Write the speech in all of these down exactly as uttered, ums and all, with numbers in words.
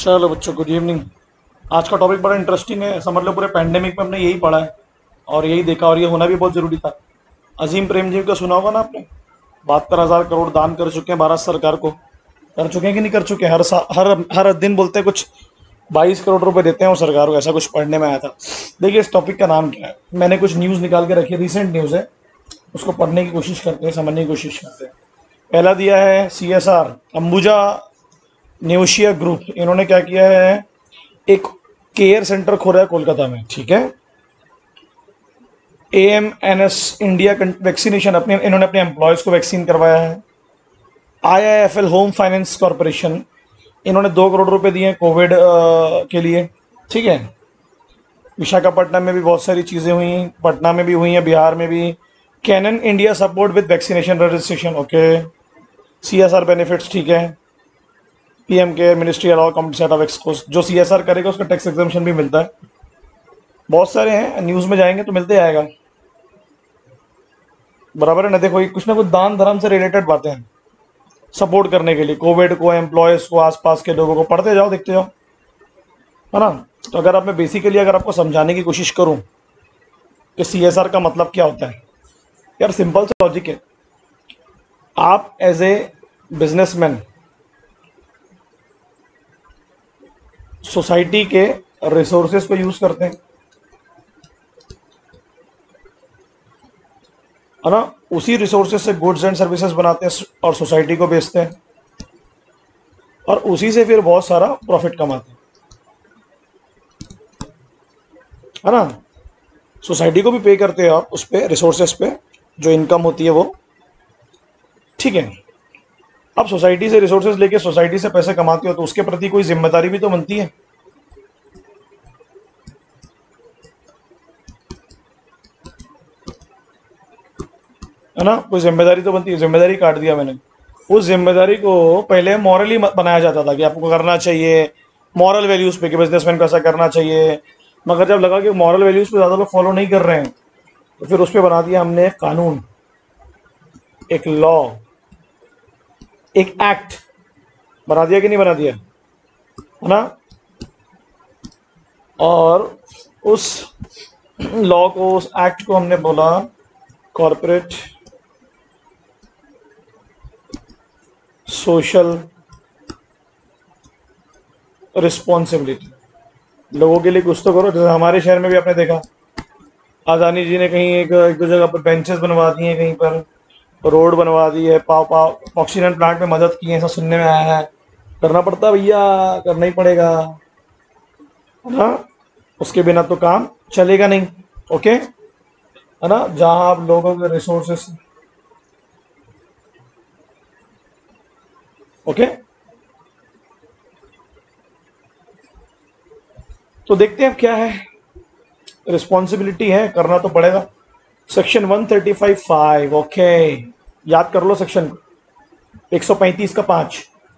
चलो बच्चों, good evening. आज का टॉपिक बड़ा इंटरेस्टिंग है। समझ लो पूरे पैंडेमिक में हमने यही पढ़ा है और यही देखा, और ये होना भी बहुत ज़रूरी था। अजीम प्रेमजी का सुना होगा ना आपने। बहत्तर हज़ार करोड़ दान कर चुके हैं भारत सरकार को। कर चुके हैं कि नहीं कर चुके हैं? हर सा हर हर दिन बोलते हैं कुछ बाईस करोड़ रुपए देते हैं वो सरकार को, ऐसा कुछ पढ़ने में आया था। देखिए इस टॉपिक का नाम क्या है, मैंने कुछ न्यूज़ निकाल के रखी है, रिसेंट न्यूज़ है, उसको पढ़ने की कोशिश करते हैं, समझने की कोशिश करते हैं। पहला दिया है C S R Ambuja Neotia group. इन्होंने क्या किया है, एक केयर सेंटर खोला है कोलकाता में, ठीक है। A M N S India vaccination, अपने इन्होंने अपने एम्प्लॉयज़ को वैक्सीन करवाया है। I I F L home finance corporation, इन्होंने दो करोड़ रुपए दिए हैं कोविड के लिए, ठीक है। विशाखापट्टनम में भी बहुत सारी चीज़ें हुई, पटना में भी हुई हैं, बिहार में भी। Canon India support with vaccination registration, okay. C S R benefits, ठीक है। P M care ministry allow company set off excess, जो सी एस आर करेगा उसका टैक्स एग्जम्पशन भी मिलता है। बहुत सारे हैं, न्यूज़ में जाएंगे तो मिलते आएगा, बराबर है ना। देखो ये कुछ ना कुछ दान धर्म से रिलेटेड बातें हैं, सपोर्ट करने के लिए कोविड को, एम्प्लॉयज़ को, आसपास के लोगों को। पढ़ते जाओ, देखते जाओ, है ना। तो अगर आप मैं बेसिकली अगर आपको समझाने की कोशिश करूं कि सी एस आर का मतलब क्या होता है, यार सिंपल सा लॉजिक है। आप एज ए बिजनेसमैन सोसाइटी के रिसोर्सेज को यूज करते हैं, है ना। उसी रिसोर्सेज से गुड्स एंड सर्विसेज बनाते हैं और सोसाइटी को बेचते हैं, और उसी से फिर बहुत सारा प्रॉफिट कमाते हैं, है ना। सोसाइटी को भी पे करते हैं आप उस पे, रिसोर्सेज पे जो इनकम होती है वो, ठीक है। अब सोसाइटी से रिसोर्सेज लेके सोसाइटी से पैसे कमाते हो तो उसके प्रति कोई जिम्मेदारी भी तो बनती है, है ना। कोई जिम्मेदारी तो बनती है। जिम्मेदारी काट दिया मैंने। उस जिम्मेदारी को पहले मॉरली बनाया जाता था कि आपको करना चाहिए, मॉरल वैल्यूज़ पे कि बिजनेसमैन को ऐसा करना चाहिए। मगर जब लगा कि मॉरल वैल्यूज़ पे ज़्यादा लोग फॉलो नहीं कर रहे हैं तो फिर उस पर बना दिया हमने एक कानून, एक लॉ, एक एक्ट बना दिया कि नहीं बना दिया, है ना। और उस लॉ को, उस एक्ट को हमने बोला कॉर्पोरेट सोशल रिस्पॉन्सिबिलिटी। लोगों के लिए कुछ तो करो। जैसे हमारे शहर में भी आपने देखा, अदानी जी ने कहीं एक एक दो जगह पर बेंचेस बनवा दिए हैं, कहीं पर रोड बनवा दी है, पाव पाव ऑक्सीजन प्लांट में मदद की है, ऐसा सुनने में आया है। करना पड़ता है भैया, करना ही पड़ेगा, है ना। उसके बिना तो काम चलेगा नहीं, ओके, है ना। जहां आप लोगों के रिसोर्सेस, ओके। तो देखते हैं क्या है, रिस्पॉन्सिबिलिटी है, करना तो पड़ेगा। Section one thirty five five, okay, याद कर लो सेक्शन एक सौ पैंतीस का पांच।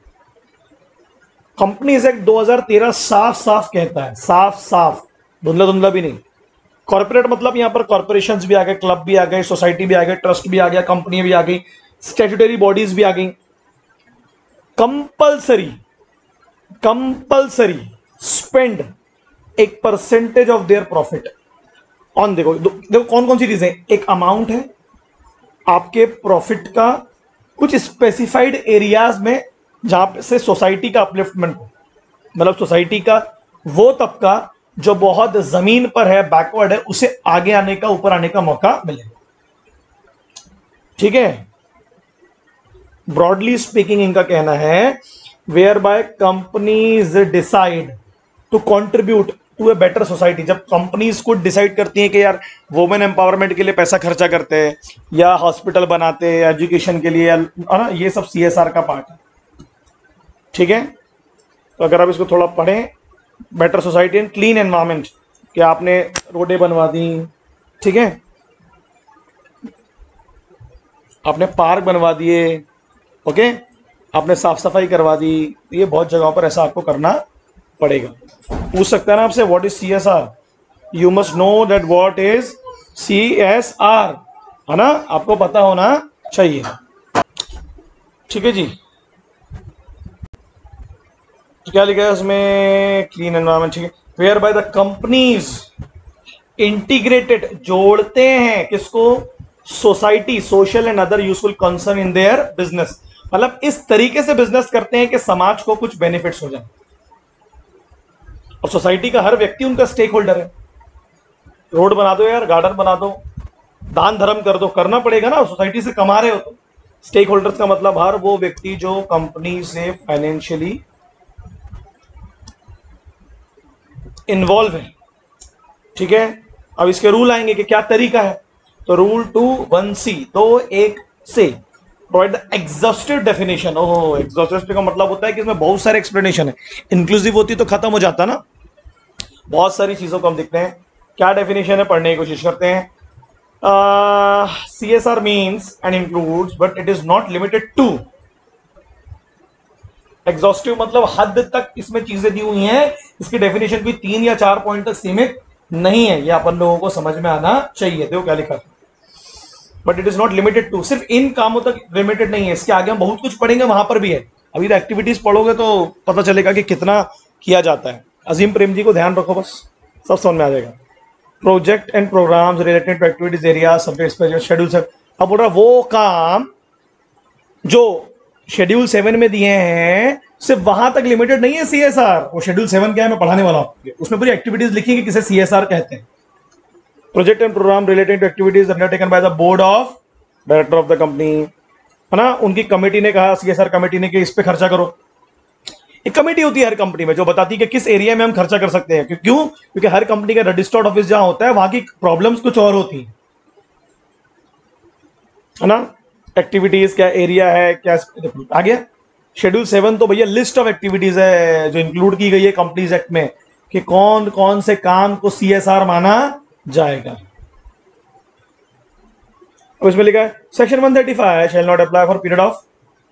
कंपनीज एक्ट दो हज़ार तेरह साफ साफ कहता है, साफ साफ, धुंधला धुंधला भी नहीं। कॉर्पोरेट मतलब यहां पर कॉर्पोरेशंस भी आ गए, क्लब भी आ गए, सोसाइटी भी आ गए, ट्रस्ट भी आ गया, कंपनी भी आ गई, स्टैट्यूटरी बॉडीज भी आ गई। कंपल्सरी कंपल्सरी स्पेंड एक percentage of their profit on, देखो देखो कौन कौन सी चीजें। एक अमाउंट है आपके प्रॉफिट का कुछ स्पेसिफाइड एरियाज में जहां से सोसाइटी का अपलिफ्टमेंट हो, मतलब सोसाइटी का वो तबका जो बहुत जमीन पर है, बैकवर्ड है, उसे आगे आने का, ऊपर आने का मौका मिले, ठीक है। ब्रॉडली स्पीकिंग इनका कहना है whereby companies decide to contribute to a better society. जब कंपनीज को डिसाइड करती हैं कि यार वुमेन एम्पावरमेंट के लिए पैसा खर्चा करते हैं, या हॉस्पिटल बनाते हैं एजुकेशन के लिए, है ना, ये सब सी एस आर का पार्ट है, ठीक है। तो अगर आप इसको थोड़ा पढ़ें, better society and clean environment, कि आपने रोडें बनवा दी, ठीक है, आपने पार्क बनवा दिए, ओके, आपने साफ सफाई करवा दी, ये बहुत जगहों पर ऐसा आपको करना पड़ेगा। पूछ सकता है ना आपसे, what is C S R, you must know that what is C S R, है ना, आपको पता होना चाहिए, ठीक है जी। तो क्या लिखा है उसमें, क्लीन एनवायरमेंट, ठीक है, whereby the companies integrated, जोड़ते हैं किसको, society, social and other useful concern in their business, मतलब इस तरीके से बिजनेस करते हैं कि समाज को कुछ बेनिफिट्स हो जाए, और सोसाइटी का हर व्यक्ति उनका स्टेक होल्डर है। रोड बना दो यार, गार्डन बना दो, दान धर्म कर दो, करना पड़ेगा ना, सोसाइटी से कमा रहे हो तो। स्टेक होल्डर्स का मतलब हर वो व्यक्ति जो कंपनी से फाइनेंशियली इन्वॉल्व है, ठीक है। अब इसके रूल आएंगे कि क्या तरीका है, तो रूल टू वन सी, दो एक से, प्रोवाइड द एग्जॉस्टिव डेफिनेशन। ओहो, एग्जॉस्टिव का मतलब होता है कि इसमें बहुत सारे एक्सप्लेनेशन है, इंक्लूसिव होती तो खत्म हो जाता ना, बहुत सारी चीजों को हम देखते हैं। क्या डेफिनेशन है, पढ़ने की कोशिश करते हैं। C S R means and includes but it is not limited to, exhaustive मतलब हद तक इसमें चीजें दी हुई हैं, इसकी डेफिनेशन भी तीन या चार पॉइंट तक सीमित नहीं है, ये अपन लोगों को समझ में आना चाहिए। देखो क्या लिखा है, but it is not limited to, सिर्फ इन कामों तक लिमिटेड नहीं है, इसके आगे हम बहुत कुछ पढ़ेंगे, वहां पर भी है। अभी एक्टिविटीज पढ़ोगे तो पता चलेगा कि कितना किया जाता है। अजीम प्रेम जी को ध्यान रखो, बस सब समझ में आ जाएगा। Project and programs related to activities area subject schedule से, अब बोल रहा वो काम जो शेड्यूल सेवन में दिए हैं सिर्फ वहां तक लिमिटेड नहीं है सीएसआर। वो शेड्यूल सेवन क्या है मैं पढ़ाने वाला हूं, उसमें पूरी एक्टिविटीज लिखी कि किसे सीएसआर कहते हैं। Project and programme related to activities undertaken by the board of director of the company, है ना, उनकी कमेटी ने कहा, सीएसआर कमेटी ने कि इस पे खर्चा करो। एक कमेटी होती है हर कंपनी में जो बताती है कि किस एरिया में हम खर्चा कर सकते हैं, क्यों, क्योंकि हर कंपनी का रजिस्टर्ड ऑफिस जहां होता है वहां की प्रॉब्लम्स कुछ और होती है, है ना। एक्टिविटीज क्या एरिया है, क्या आ गया। शेड्यूल सेवन तो भैया लिस्ट ऑफ एक्टिविटीज है जो इंक्लूड की गई है कंपनीज एक्ट में, कि कौन कौन से काम को सीएसआर माना जाएगा। अब इसमें लिखा है section one thirty five shall not apply for period of,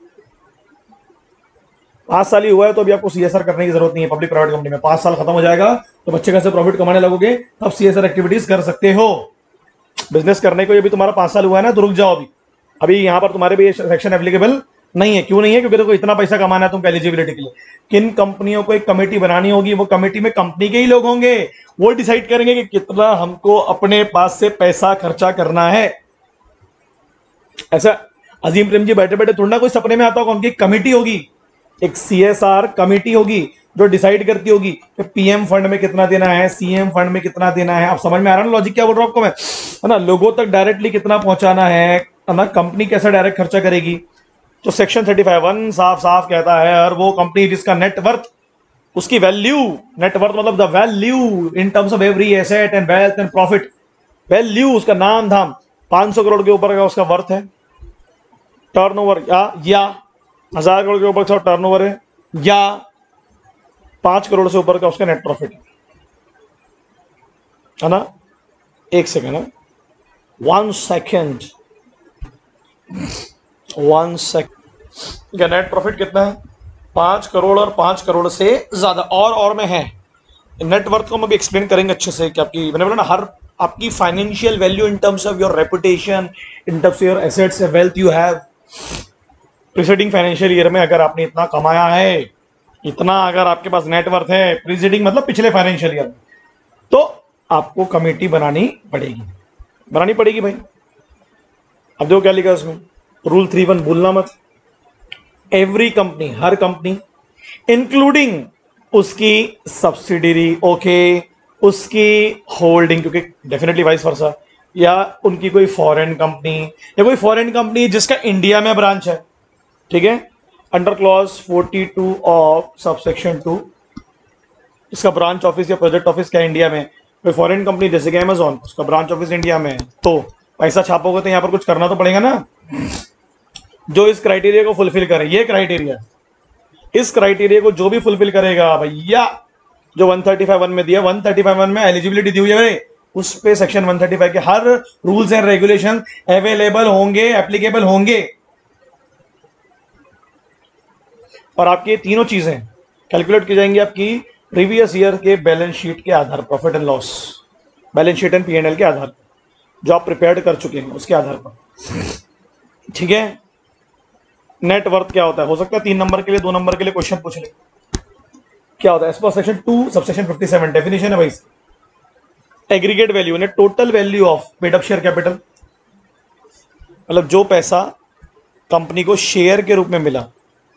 पांच साल ही हुआ है तो अभी आपको सीएसआर करने की जरूरत नहीं है। पब्लिक प्राइवेट कंपनी में पांच साल खत्म हो जाएगा तो बच्चे कैसे प्रॉफिट कमाने लगोगे, तब सीएसआर एक्टिविटीज कर सकते हो। बिजनेस करने को अभी तुम्हारा पांच साल हुआ है ना, तो रुक जाओ अभी, अभी यहां पर तुम्हारे भी सेक्शन एप्लीकेबल नहीं है। क्यों नहीं है, क्योंकि देखो इतना पैसा कमाना है तुमको एलिजिबिलिटी के लिए। किन कंपनियों को एक कमेटी बनानी होगी, वो कमेटी में कंपनी के ही लोग होंगे, वो डिसाइड करेंगे कि कितना हमको अपने पास से पैसा खर्चा करना है। ऐसा अजीम प्रेम जी बैठे बैठे थोड़ा ना कोई सपने में आता होगा, उनकी कमेटी होगी, एक सीएसआर कमेटी होगी जो डिसाइड करती होगी कि पीएम फंड में कितना देना है, सीएम फंड में कितना देना है। आप समझ में आ रहा है ना लॉजिक क्या बोल रहा हूं आपको मैं, है ना। लोगों तक डायरेक्टली कितना पहुंचाना है ना, कंपनी कैसा डायरेक्ट खर्चा करेगी। तो सेक्शन थर्टी फाइव वन साफ साफ कहता है हर वो कंपनी जिसका नेटवर्थ, उसकी वैल्यू, नेटवर्थ मतलब the value in terms of every asset and wealth and profit, value उसका नाम धाम पांच सौ करोड़ के ऊपर का उसका वर्थ है, टर्नओवर या या हजार करोड़ के ऊपर का टर्नओवर है, या पांच करोड़ से ऊपर का उसका नेट प्रॉफिट है ना। एक सेकेंड है, वन सेकेंड वन सेकेंड क्या नेट प्रॉफिट कितना है, पांच करोड़ और पांच करोड़ से ज्यादा और और में है। नेटवर्थ को हम अभी एक्सप्लेन करेंगे अच्छे से कि आपकी, मैंने बोला ना, हर आपकी financial value in terms of your reputation, in terms of your assets, wealth you have preceding financial year में, अगर आपने इतना कमाया है, इतना अगर आपके पास नेटवर्थ है प्रीसीडिंग मतलब पिछले फाइनेंशियल ईयर में, तो आपको कमेटी बनानी पड़ेगी, बनानी पड़ेगी भाई। अब देखो क्या लिखा है उसमें, रूल थ्री वन भूलना मत। एवरी कंपनी, हर कंपनी, इंक्लूडिंग उसकी सब्सिडरी, ओके, उसकी होल्डिंग, क्योंकि डेफिनेटली वाइस वर्सा, या उनकी कोई फॉरेन कंपनी, या कोई फॉरेन कंपनी जिसका इंडिया में ब्रांच है, ठीक है, under clause forty two of subsection two, इसका ब्रांच ऑफिस या प्रोजेक्ट ऑफिस क्या इंडिया में, कोई फॉरेन कंपनी जैसे कि अमेजॉन, उसका ब्रांच ऑफिस इंडिया में है, तो पैसा छापोगे तो यहां पर कुछ करना तो पड़ेगा ना, जो इस क्राइटेरिया को फुलफिल करे। ये क्राइटेरिया, इस क्राइटेरिया को जो भी फुलफिल करेगा भैया, जो वन थर्टी फाइव वन में दिया, वन थर्टी फाइव वन में एलिजिबिलिटी दी हुई है, उस पे सेक्शन वन थर्टी फाइव के हर रूल्स एंड रेगुलेशन अवेलेबल होंगे, एप्लीकेबल होंगे। और आपकी तीनों चीजें कैलकुलेट की जाएंगी आपकी प्रीवियस ईयर के बैलेंस शीट के आधार, profit and loss, balance sheet and P and L के आधार, जो आप प्रिपेयर कर चुके हैं उसके आधार पर, ठीक है। नेट वर्थ क्या होता है, हो सकता है तीन नंबर के लिए, दो नंबर के लिए क्वेश्चन पूछ ले, क्या होता है एज पर section two subsection fifty seven definition है भाई। एग्रीगेट वैल्यू ने total value of paid up share capital, मतलब जो पैसा कंपनी को शेयर के रूप में मिला,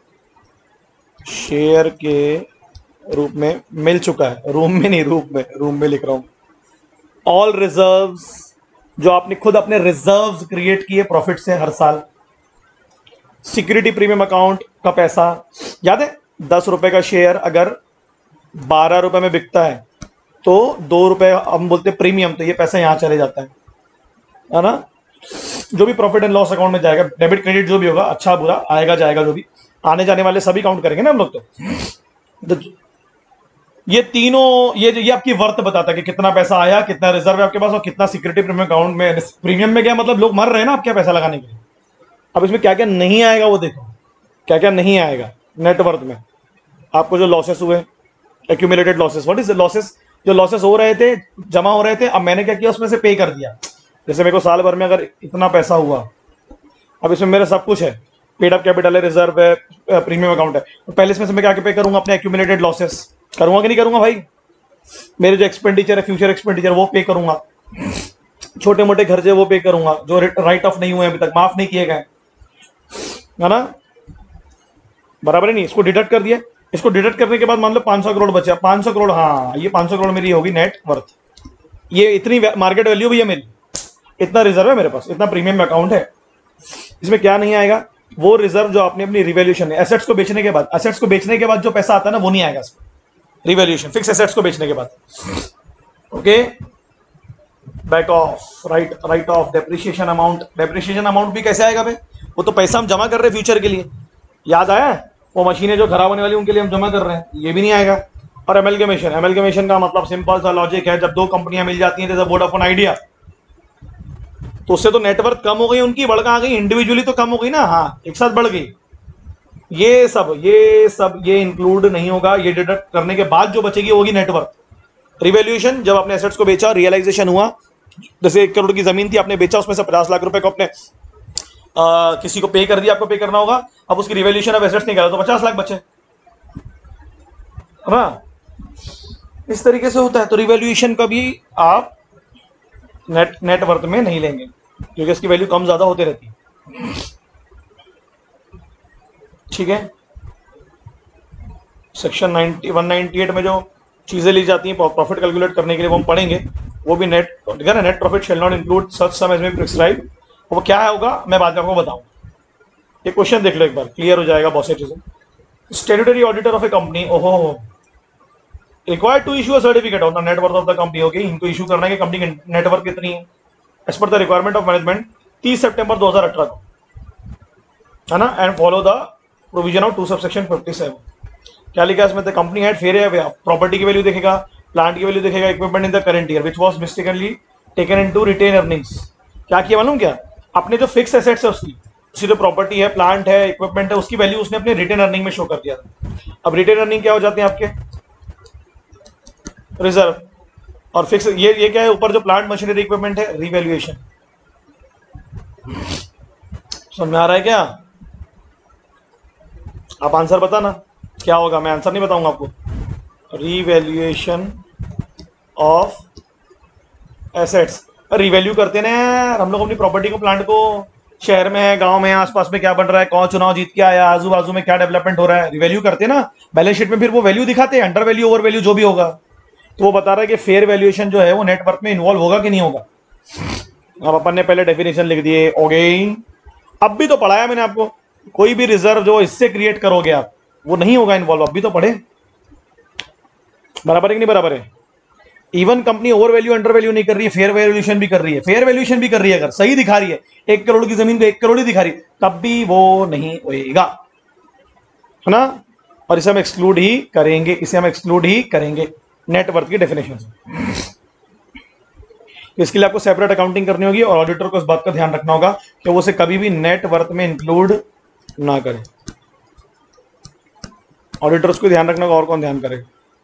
शेयर के रूप में मिल चुका है, रूम में नहीं, रूप में, रूम में लिख रहा हूं। ऑल रिजर्व्स, जो आपने खुद अपने रिजर्व्स क्रिएट किए प्रॉफिट से हर साल। सिक्योरिटी प्रीमियम अकाउंट का पैसा, याद है दस रुपए का शेयर अगर बारह रुपए में बिकता है तो दो रुपए हम बोलते हैं प्रीमियम, तो ये पैसा यहां चले जाता है, है ना। जो भी प्रॉफिट एंड लॉस अकाउंट में जाएगा, डेबिट क्रेडिट जो भी होगा, अच्छा बुरा आएगा जाएगा, जो भी आने जाने वाले सभी काउंट करेंगे ना हम लोग। तो, तो ये तीनों, ये ये आपकी वर्थ बताता है कि कितना पैसा आया, कितना रिजर्व है आपके पास और कितना सिक्योरिटी प्रीमियम अकाउंट में। प्रीमियम में क्या मतलब, लोग मर रहे हैं ना आपके पैसा लगाने के लिए। अब इसमें क्या क्या नहीं आएगा वो देखो, क्या क्या नहीं आएगा नेटवर्थ में। आपको जो लॉसेस हुए, accumulated losses, what is the losses, जो लॉसेस हो रहे थे, जमा हो रहे थे, अब मैंने क्या किया उसमें से पे कर दिया। जैसे मेरे को साल भर में अगर इतना पैसा हुआ, अब इसमें मेरा सब कुछ है, पेड अप कैपिटल है, रिजर्व है, प्रीमियम अकाउंट है, तो पहले इसमें से मैं क्या पे करूंगा, अपने एक्यूमुलेटेड लॉसेस करूंगा कि नहीं करूंगा भाई। मेरे जो एक्सपेंडिचर है, फ्यूचर एक्सपेंडिचर, वो पे करूंगा। छोटे मोटे खर्चे वो पे करूंगा जो राइट ऑफ नहीं हुए, अभी तक माफ नहीं किए गए, है ना, बराबर है नहीं। इसको डिडक्ट कर दिया, इसको डिडक्ट करने के बाद मान लो पांच सौ करोड़ बचे, पांच सौ करोड़, हाँ ये पांच सौ करोड़ मेरी होगी नेट वर्थ। ये इतनी मार्केट वैल्यू भी है मेरी, इतना रिजर्व है मेरे पास, इतना प्रीमियम अकाउंट है। इसमें क्या नहीं आएगा, वो रिजर्व जो आपने अपनी रिवैल्यूएशन है, एसेट्स को बेचने के बाद, एसेट्स को बेचने के बाद जो पैसा आता है ना, वो नहीं आएगा इसमें, रिवैल्यूएशन, फिक्स एसेट्स को बेचने के बाद। Okay, back off, write write off, depreciation amount, depreciation amount भी कैसे आएगा भाई, वो तो पैसा हम जमा कर रहे हैं फ्यूचर के लिए, याद आया, वो मशीनें जो खराब होने वाली उनके लिए हम जमा कर रहे हैं, ये भी नहीं आएगा। और एमलगेमेशन, एमलगेमेशन का मतलब सिंपल सा लॉजिक है, जब दो कंपनियां मिल जाती हैं, जैसे वोडाफोन आइडिया, तो उससे तो नेटवर्क कम हो गई उनकी, बढ़कर आ गई, इंडिविजुअली तो कम हो गई ना, हाँ एक साथ बढ़ गई। ये सब ये सब ये इंक्लूड नहीं होगा, ये डिडक्ट करने के बाद जो बचेगी होगी नेटवर्क। रिवैल्यूएशन, जब अपने एसेट्स को बेचा, रियलाइजेशन हुआ, जैसे एक करोड़ की जमीन थी, आपने बेचा, उसमें से पचास लाख रुपए को अपने आ, किसी को पे कर दिया, आपको पे करना होगा, अब उसकी रिवैल्यूएशन ऑफ एसेट्स निकाला तो पचास लाख बचे, हाँ इस तरीके से होता है। तो रिवैल्यूएशन का भी आप नेट नेटवर्थ में नहीं लेंगे, क्योंकि इसकी वैल्यू कम ज्यादा होती रहती है, ठीक है। Section ninety one ninety eight में जो चीजें ली जाती हैं प्रॉफिट कैलकुलेट करने के लिए, वो हम पढ़ेंगे, वो भी net net profit shall not include such sum as may prescribe, वो क्या होगा मैं बाद में आपको बताऊंगा। ये क्वेश्चन देख लो एक बार, क्लियर हो जाएगा बहुत सी चीजें। Statutory auditor of a company, ओहो required to issue a certificate on the net worth of the company, okay, इनको इशू करना है कि कंपनी की नेटवर्थ कितनी है एज पर द रिक्वायरमेंट ऑफ मैनेजमेंट तीस सितंबर दो हज़ार अठारह को, है ना, and follow the provision of two subsection fifty seven. क्या लिखा है इसमें, the company had fair property की वैल्यू देखेगा, प्लांट की वैल्यू देखेगा, equipment in the current year which was mistakenly taken into retained earnings. क्या किया मालूम, क्या अपने जो फिक्स एसेट्स है उसकी, उसकी जो प्रॉपर्टी है, प्लांट है, इक्विपमेंट है, उसकी वैल्यू उसने अपने रिटेन अर्निंग में शो कर दिया था। अब रिटेन अर्निंग क्या हो जाते हैं आपके, रिजर्व, और फिक्स ये ये क्या है, ऊपर जो प्लांट मशीनरी इक्विपमेंट है, रिवैल्यूएशन। समझ में आ रहा है क्या, आप आंसर बताना क्या होगा, मैं आंसर नहीं बताऊंगा आपको। रिवैल्यूएशन ऑफ एसेट्स, रिवैल्यू करते ना यार हम लोग अपनी प्रॉपर्टी को, प्लांट को, शहर में है, गांव में है, आसपास में क्या बन रहा है, कौन चुनाव जीत के आया, आजू बाजू में क्या डेवलपमेंट हो रहा है, रिवैल्यू करते ना, बैलेंस शीट में फिर वो वैल्यू दिखाते हैं, अंडर वैल्यू, ओवर वैल्यू, जो भी होगा। तो वो बता रहा है कि फेयर वैल्यूएशन जो है वो नेटवर्थ में इन्वॉल्व होगा कि नहीं होगा। अब अपन ने पहले डेफिनेशन लिख दिए, हो गई। अब भी तो पढ़ाया मैंने आपको, कोई भी रिजर्व जो इससे क्रिएट करोगे आप, वो नहीं होगा इन्वॉल्व, अब भी तो पढ़े, बराबर है कि नहीं बराबर है। Even company over value under value नहीं कर रही है, फेयर वैल्यूएशन भी कर रही है, फेयर वैल्यूएशन भी कर रही है, अगर सही दिखा रही है, एक करोड़ की जमीन को एक करोड़ ही दिखा रही है, तब भी वो नहीं होएगा, है ना। और इसे हम एक्सक्लूड ही करेंगे, इसे हम एक्सक्लूड ही करेंगे नेटवर्थ की डेफिनेशन से। इसके लिए आपको सेपरेट अकाउंटिंग करनी होगी और ऑडिटर को इस बात का ध्यान रखना होगा कि वो उसे कभी भी नेटवर्थ में इंक्लूड ना करे। ऑडिटर्स को ध्यान रखना होगा, और कौन ध्यान करेगा,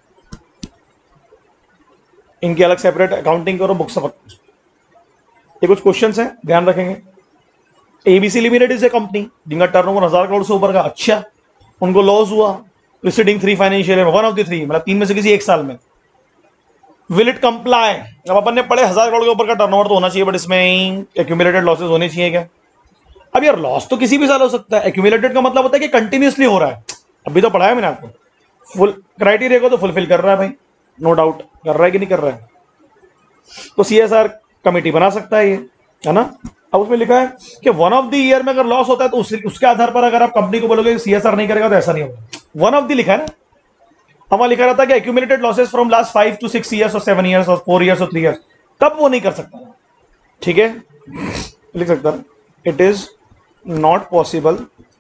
इनकी अलग सेपरेट अकाउंटिंग करो, बुक्स। ये कुछ क्वेश्चंस हैं, ध्यान रखेंगे। ABC limited is a company जिनका टर्नओवर हजार करोड़ से ऊपर का, अच्छा उनको लॉस हुआ, प्रीसीडिंग थ्री फाइनेंशियल ईयर में, वन ऑफ द थ्री, मतलब तीन में से किसी एक साल में। Will it comply? अब अपन ने पढ़े हजार करोड़ के ऊपर का टर्नओवर तो होना चाहिए, बट इसमें एक्यूमुलेटेड लॉसेस होने चाहिए क्या? अब यार लॉस तो किसी भी साल हो सकता है, एक्यूमुलेटेड का मतलब होता है कि कंटिन्यूसली हो रहा है। अभी तो पढ़ाया मैंने आपको, फुल क्राइटेरिया को तो फुलफिल कर रहा है भाई, नो डाउट कर रहा है कि नहीं कर रहा है। तो सीएसआर कमेटी बना सकता है ये, है ना। अब उसमें लिखा है कि वन ऑफ द ईयर में अगर लॉस होता है तो उस, उसके आधार पर अगर आप कंपनी को बोलोगे सीएसआर नहीं करेगा तो ऐसा नहीं होगा। वन ऑफ द लिखा है ना, हमारा लिखा रहता है कि accumulated losses from last five to six years और सेवन ईयर्स और फोर ईयर्स और थ्री ईयर्स, तब वो नहीं कर सकता। ठीक है, लिख सकता है it is not possible,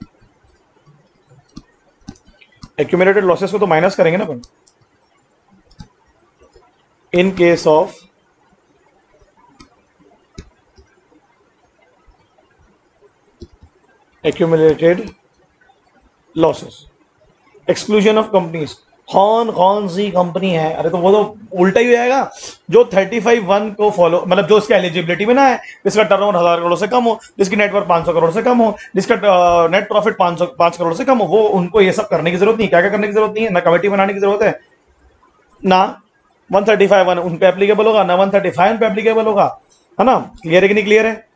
accumulated losses को तो माइनस करेंगे ना अपन, in case of accumulated losses, exclusion of companies। कौन कौन सी कंपनी है? अरे तो वो तो उल्टा ही हो जाएगा, जो थर्टी फाइव वन को फॉलो, मतलब जो इसकी एलिजिबिलिटी में ना है, जिसका टर्नओवर हजार करोड़ से कम हो, जिसकी नेटवर्क पांच सौ करोड़ से कम हो, जिसका नेट प्रॉफिट पांच सौ पांच करोड़ से कम हो, वो उनको ये सब करने की जरूरत नहीं। क्या क्या करने की जरूरत नहीं है? ना कमेटी बनाने की जरूरत है, ना वन थर्टी फाइव वन उन पे एप्लीकेबल होगा, ना वन थर्टी फाइव पे एप्लीकेबल होगा, है ना। क्लियर है कि नहीं क्लियर है?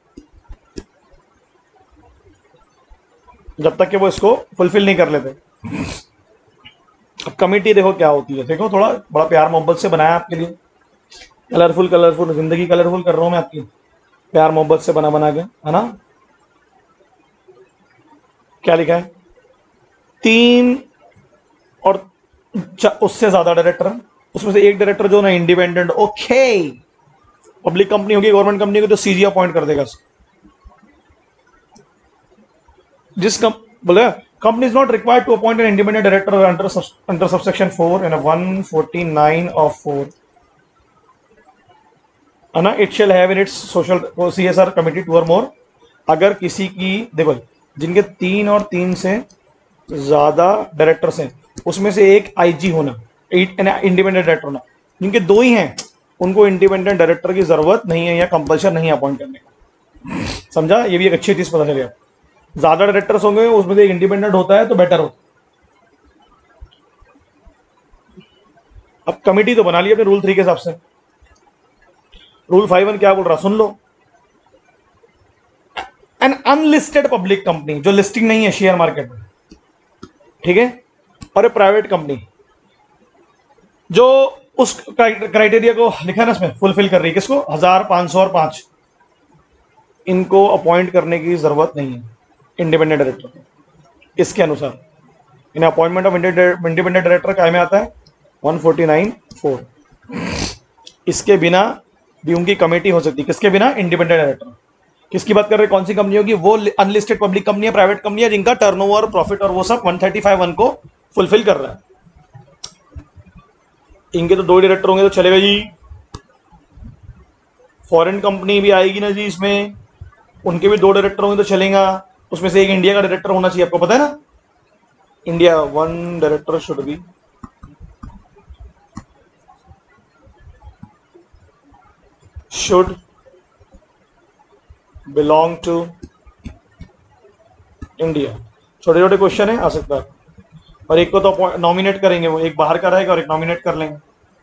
जब तक कि वो इसको फुलफिल नहीं कर लेते। अब कमेटी देखो क्या होती है, देखो थोड़ा बड़ा प्यार मोहब्बत से बनाया आपके लिए, कलरफुल कलरफुल जिंदगी कलरफुल कर रहा हूं मैं आपकी, प्यार मोहब्बत से बना बना के, है ना। क्या लिखा है? तीन और उससे ज्यादा डायरेक्टर, उसमें से एक डायरेक्टर जो ना इंडिपेंडेंट, ओके, पब्लिक कंपनी होगी, गवर्नमेंट कंपनी होगी तो सीजी अपॉइंट कर देगा। जिस कम बोले company is not required to appoint an independent director under under subsection four and one forty nine of four, है ना। It shall have in its social CSR committee two or more. अगर किसी की, देखो जिनके तीन और तीन से ज्यादा डायरेक्टर्स हैं, उसमें से एक आईजी होना, इंडिपेंडेंट डायरेक्टर होना, जिनके दो ही हैं उनको इंडिपेंडेंट डायरेक्टर की जरूरत नहीं है या कंपल्शन नहीं अपॉइंट करने का। समझा? ये भी एक अच्छी चीज पता चली आपको। ज्यादा डायरेक्टर्स होंगे उसमें से एक इंडिपेंडेंट होता है तो बेटर हो। अब कमेटी तो बना ली अपने रूल थ्री के हिसाब से। रूल फाइव वन क्या बोल रहा, सुन लो। एन अनलिस्टेड पब्लिक कंपनी जो लिस्टिंग नहीं है शेयर मार्केट में, ठीक है, और ए प्राइवेट कंपनी जो उस क्राइटेरिया को लिखा है ना इसमें फुलफिल कर रही है, किसको? हजार, पांच सौ और पांच, इनको अपॉइंट करने की जरूरत नहीं है इंडिपेंडेंट डायरेक्टर को। इसके अनुसार in appointment of independent director क्या में आता है? One forty nine four. इसके बिना भी उनकी कमेटी हो सकती है, किसके बिना? Independent director. किसकी बात कर रहे हैं? कौन सी कंपनी होगी? वो अनलिस्टेड पब्लिक कंपनी है, प्राइवेट कंपनी है, जिनका टर्नओवर, प्रॉफिट और वो सब वन थर्टी फाइव वन को फुलफिल कर रहा है। इनके तो दो डायरेक्टर होंगे तो चलेगा जी। फॉरेन कंपनी भी आएगी ना जी इसमें, उनके भी दो डायरेक्टर होंगे तो चलेगा। उसमें से एक इंडिया का डायरेक्टर होना चाहिए, आपको पता है ना। India one director should be should belong to India. छोटे छोटे क्वेश्चन है, आ सकता है। और एक को तो नॉमिनेट करेंगे, वो एक बाहर का रहेगा और एक नॉमिनेट कर लेंगे।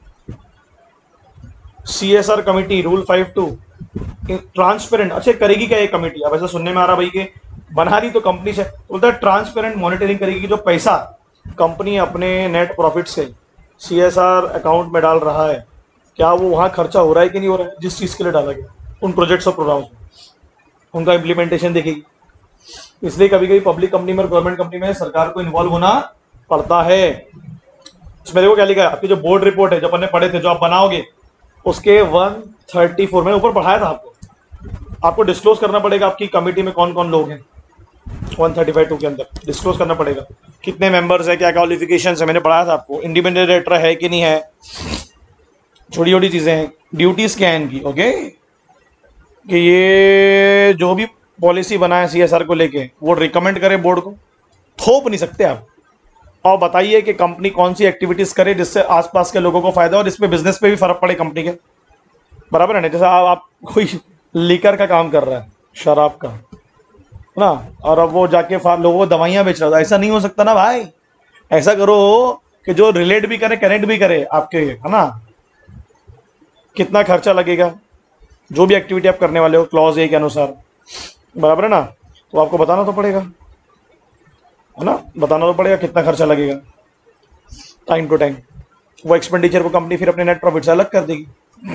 CSR committee rule five two transparent, अच्छा करेगी क्या ये कमेटी? अब ऐसा सुनने में आ रहा भाई कि बना रही तो कंपनी से, बोलता है ट्रांसपेरेंट मॉनिटरिंग करेगी। जो पैसा कंपनी अपने नेट प्रॉफिट से सीएसआर अकाउंट में डाल रहा है, क्या वो वहां खर्चा हो रहा है कि नहीं हो रहा है, जिस चीज के लिए डाला गया, उन प्रोजेक्ट्स और प्रोग्राम्स में, उनका इम्प्लीमेंटेशन देखेगी। इसलिए कभी कभी पब्लिक कंपनी में और गवर्नमेंट कंपनी में सरकार को इन्वॉल्व होना पड़ता है। इसमें देखो क्या लिखा है, आपकी जो बोर्ड रिपोर्ट है जो अपन ने पढ़े थे, जो आप बनाओगे, उसके वन थर्टी फोर में ऊपर पढ़ाया था आपको, आपको डिस्क्लोज करना पड़ेगा आपकी कमेटी में कौन कौन लोग हैं। वन थर्टी फाइव टू के अंदर डिस्क्लोज करना पड़ेगा कितने मेंबर्स है, क्या क्वालिफिकेशन है, मैंने पढ़ाया था आपको। इंडिपेंडेंट डायरेक्टर है कि नहीं है, छोटी छोटी चीजें हैं। ड्यूटीज क्या है इनकी, ओके, कि ये जो भी पॉलिसी बनाए सीएसआर को लेके वो रिकमेंड करे बोर्ड को, थोप नहीं सकते आप। और बताइए कि कंपनी कौन सी एक्टिविटीज करे जिससे आसपास के लोगों को फायदा और इसमें बिजनेस पे भी फर्क पड़े कंपनी के, बराबर है ना। जैसे आप, आप कोई लीकर का काम कर रहा है, शराब का ना, और अब वो जाके लोगों को दवाइयां बेच रहा था, ऐसा नहीं हो सकता ना भाई। ऐसा करो कि जो रिलेट भी करे, कनेक्ट भी करे आपके, है ना। कितना खर्चा लगेगा, जो भी एक्टिविटी आप करने वाले हो क्लॉज ए के अनुसार, बराबर है ना। तो आपको बताना तो पड़ेगा, है ना, बताना तो पड़ेगा कितना खर्चा लगेगा टाइम टू टाइम। वो एक्सपेंडिचर को कंपनी फिर अपने नेट प्रॉफिट से अलग कर देगी,